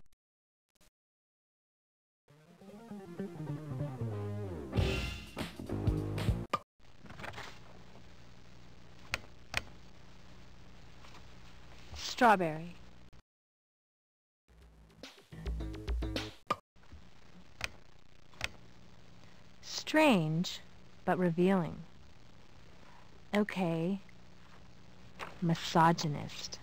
Strawberry. Strange, but revealing. Okay. Misogynist.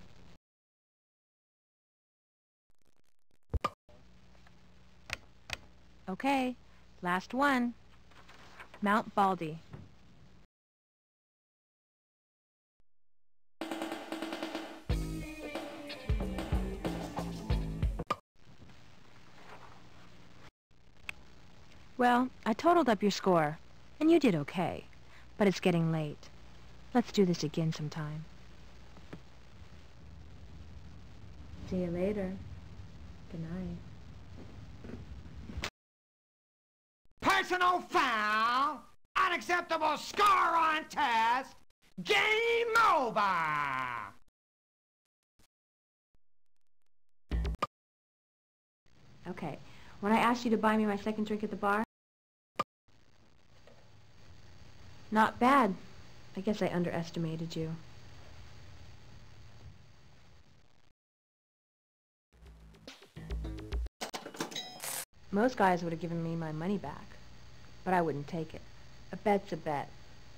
Okay, last one. Mount Baldy. Well, I totaled up your score, and you did okay, but it's getting late. Let's do this again sometime. See you later. Good night. Personal foul! Unacceptable score on test! Game over! Okay, when I asked you to buy me my second drink at the bar? Not bad. I guess I underestimated you. Most guys would have given me my money back, but I wouldn't take it. A bet's a bet.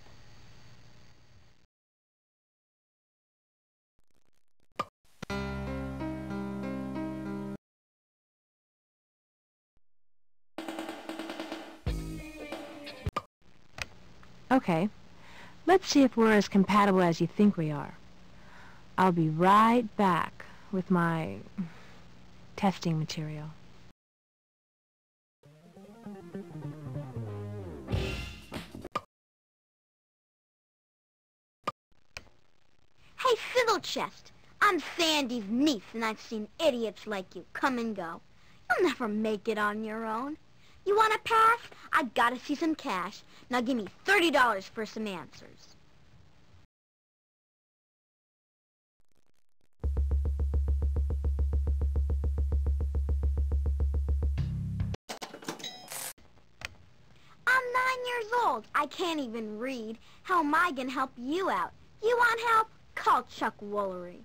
Okay, let's see if we're as compatible as you think we are. I'll be right back with my testing material. Hey, Fiddlechest, I'm Sandy's niece, and I've seen idiots like you come and go. You'll never make it on your own. You want to pass? I gotta see some cash. Now give me thirty dollars for some answers. I'm nine years old. I can't even read. How am I gonna help you out? You want help? Call Chuck Woolery.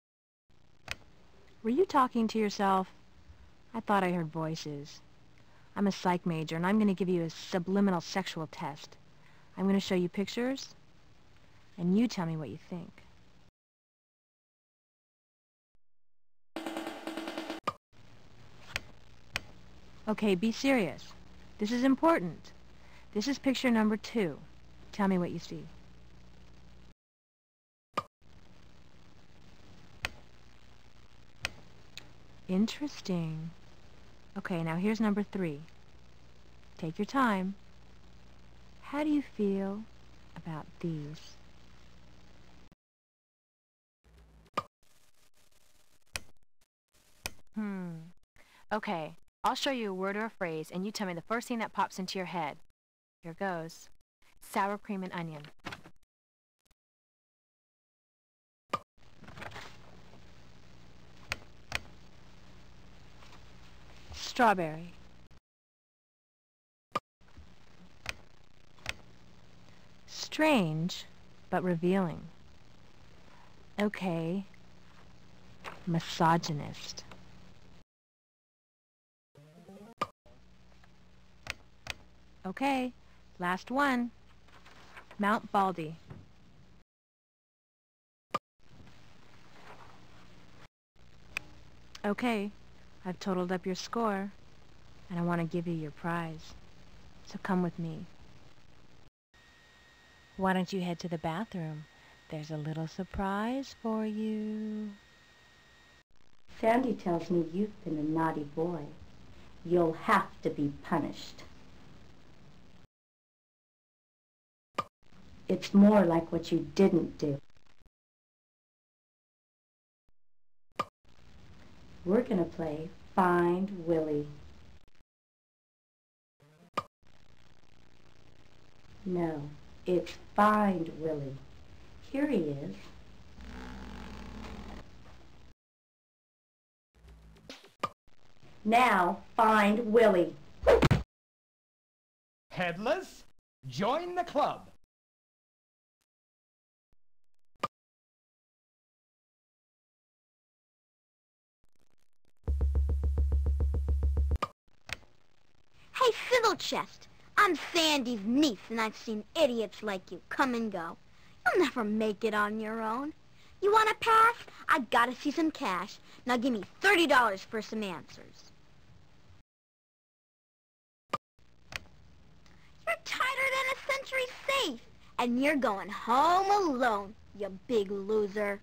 Were you talking to yourself? I thought I heard voices. I'm a psych major, and I'm going to give you a subliminal sexual test. I'm going to show you pictures, and you tell me what you think. Okay, be serious. This is important. This is picture number two. Tell me what you see. Interesting. Okay, now here's number three. Take your time. How do you feel about these? Hmm. Okay, I'll show you a word or a phrase, and you tell me the first thing that pops into your head. Here goes. Sour cream and onion. Strawberry. Strange, but revealing. Okay. Misogynist. Okay, last one. Mount Baldy. Okay, I've totaled up your score, and I want to give you your prize. So come with me. Why don't you head to the bathroom? There's a little surprise for you. Sandy tells me you've been a naughty boy. You'll have to be punished. It's more like what you didn't do. We're gonna play Find Willie. No, it's Find Willie. Here he is. Now, find Willie. Headless, join the club. Hey, Fiddlechest, I'm Sandy's niece, and I've seen idiots like you come and go. You'll never make it on your own. You want to pass? I gotta see some cash. Now give me thirty dollars for some answers. You're tighter than a century safe, and you're going home alone, you big loser.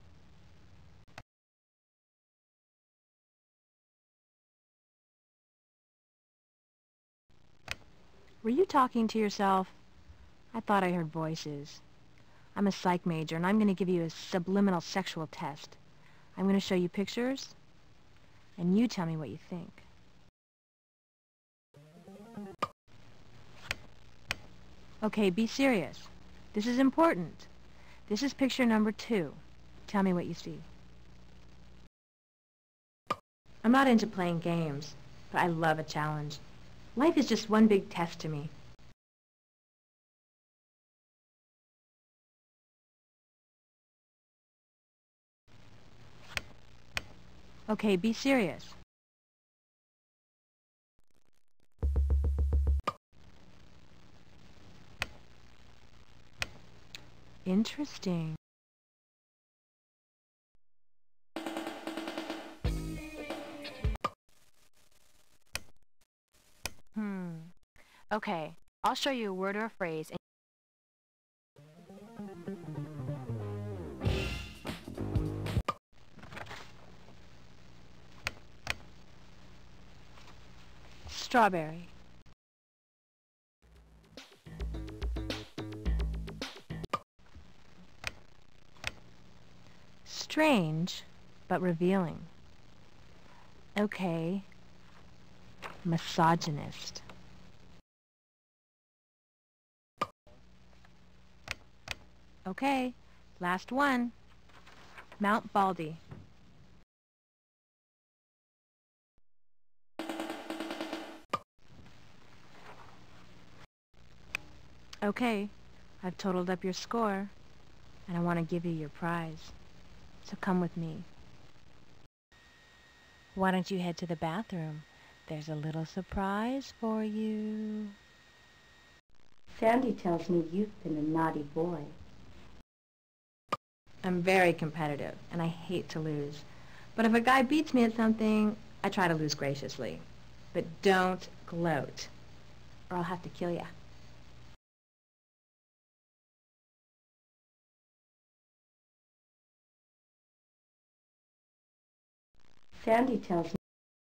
Were you talking to yourself? I thought I heard voices. I'm a psych major, and I'm going to give you a subliminal sexual test. I'm going to show you pictures, and you tell me what you think. Okay, be serious. This is important. This is picture number two. Tell me what you see. I'm not into playing games, but I love a challenge. Life is just one big test to me. Okay, be serious. Interesting. Hmm. Okay, I'll show you a word or a phrase. And strawberry. Strange, but revealing. Okay. Misogynist. Okay, last one. Mount Baldy. Okay, I've totaled up your score, and I want to give you your prize. So come with me. Why don't you head to the bathroom? There's a little surprise for you. Sandy tells me you've been a naughty boy. I'm very competitive, and I hate to lose. But if a guy beats me at something, I try to lose graciously. But don't gloat, or I'll have to kill ya. Sandy tells me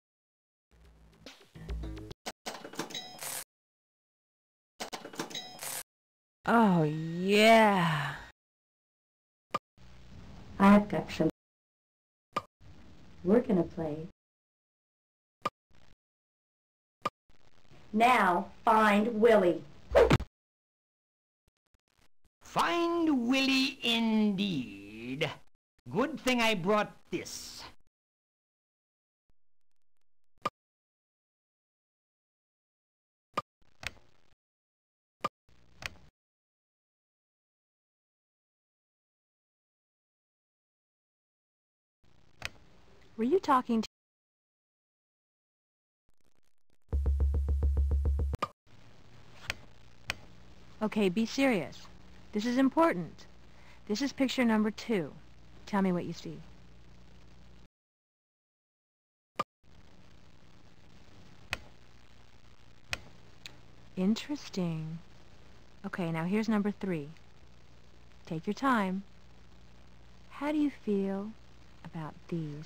Oh, yeah. I've got some. We're gonna play. Now, find Willie. Find Willie indeed. Good thing I brought this. Were you talking to... Okay, be serious. This is important. This is picture number two. Tell me what you see. Interesting. Okay, now here's number three. Take your time. How do you feel about these?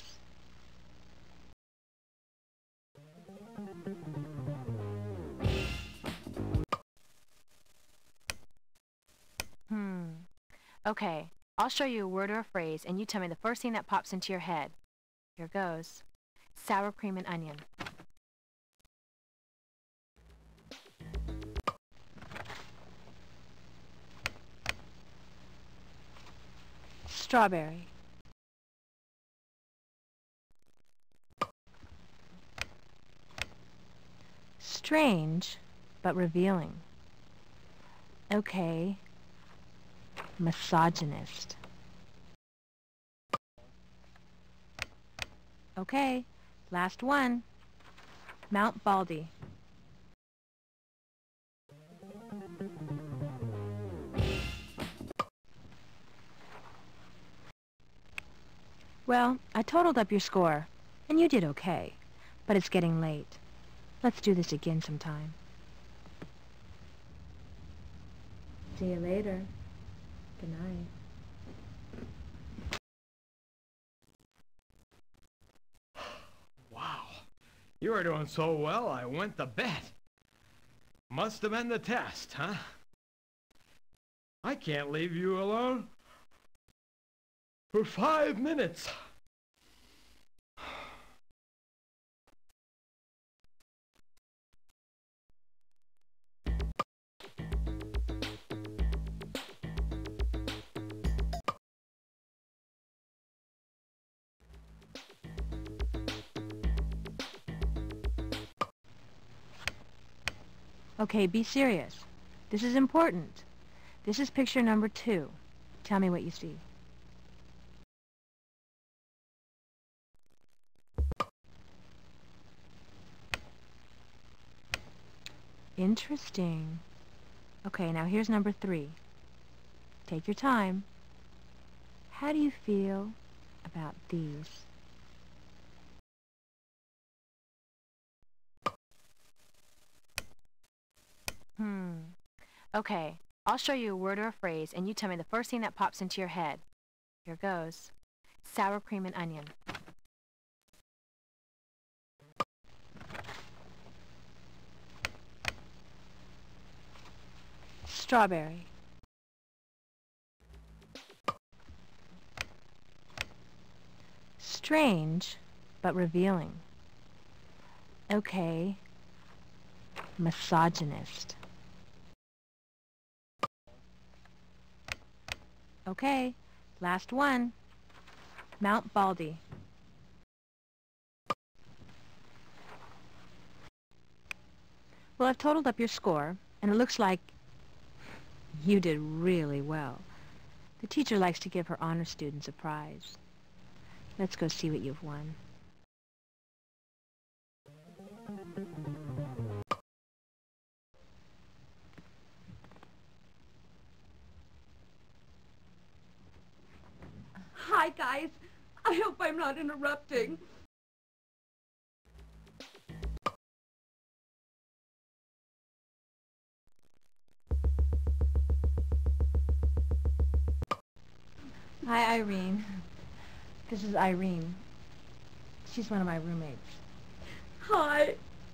Hmm. Okay, I'll show you a word or a phrase, and you tell me the first thing that pops into your head. Here goes. Sour cream and onion. Strawberry. Strange, but revealing. Okay. Misogynist. Okay, last one. Mount Baldy. Well, I totaled up your score, and you did okay, but it's getting late. Let's do this again sometime. See you later. Good night. Wow. You were doing so well, I went to bed. Must have been the test, huh? I can't leave you alone for five minutes. Okay, be serious. This is important. This is picture number two. Tell me what you see. Interesting. Okay, now here's number three. Take your time. How do you feel about these? Hmm. Okay, I'll show you a word or a phrase, and you tell me the first thing that pops into your head. Here goes. Sour cream and onion. Strawberry. Strange, but revealing. Okay. Misogynist. Okay, last one. Mount Baldy. Well, I've totaled up your score, and it looks like you did really well. The teacher likes to give her honor students a prize. Let's go see what you've won. Hi, guys. I hope I'm not interrupting. Hi, Irene. This is Irene. She's one of my roommates. Hi.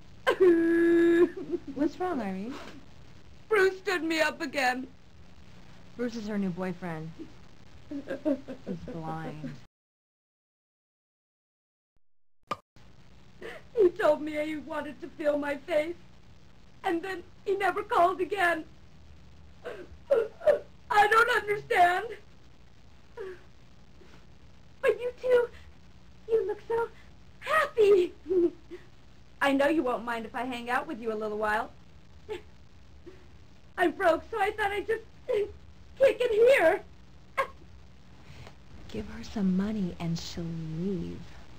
What's wrong, Irene? Bruce stood me up again. Bruce is her new boyfriend. He's blind. He told me he wanted to feel my face, and then he never called again. I don't understand. But you two, you look so happy. I know you won't mind if I hang out with you a little while. I'm broke, so I thought I'd just kick it here. Give her some money and she'll leave.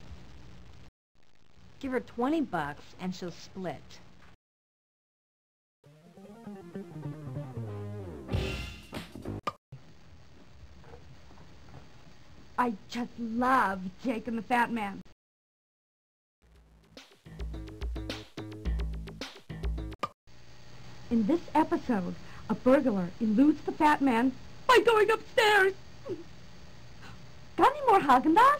Give her twenty bucks and she'll split. I just love Jake and the Fat Man. In this episode, a burglar eludes the Fat Man by going upstairs. Got any more Haagen-Dazs?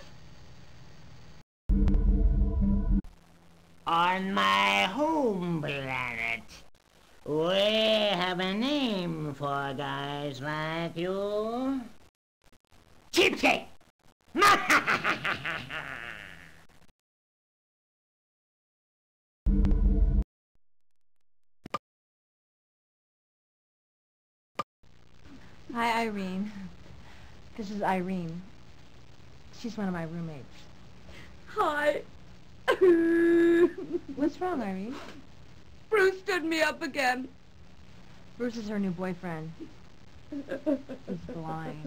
On my home planet, we have a name for guys like you. Cheapskate! Hi, Irene. This is Irene. She's one of my roommates. Hi. What's wrong, Irene? Bruce stood me up again. Bruce is her new boyfriend. He's blind.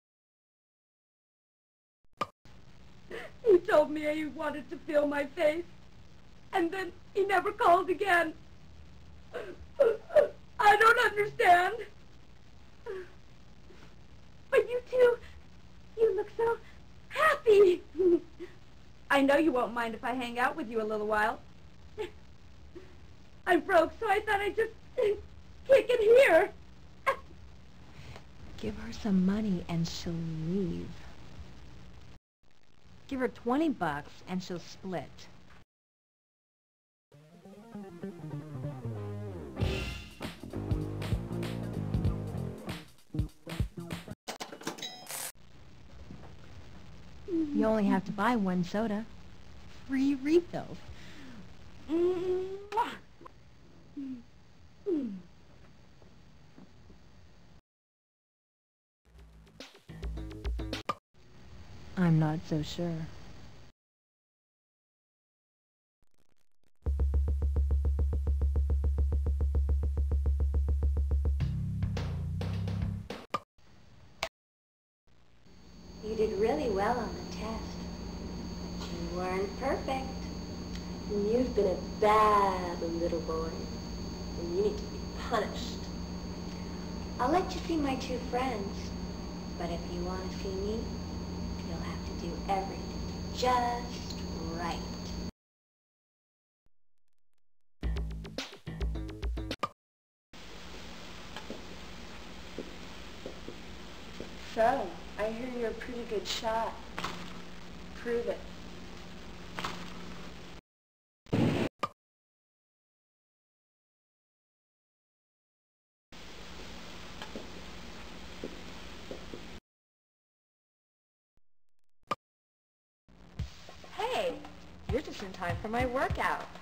He told me he wanted to feel my face, and then he never called again. I don't understand. But you two, you look so happy. I know you won't mind if I hang out with you a little while. I'm broke, so I thought I'd just kick it here. Give her some money and she'll leave. Give her twenty bucks and she'll split. You only have to buy one soda. Free refills. I'm not so sure. You did really well on the test. But you weren't perfect. And you've been a bad little boy. And you need to be punished. I'll let you see my two friends. But if you want to see me, you'll have to do everything just right. So, I hear you're a pretty good shot. Prove it. Hey, you're just in time for my workout.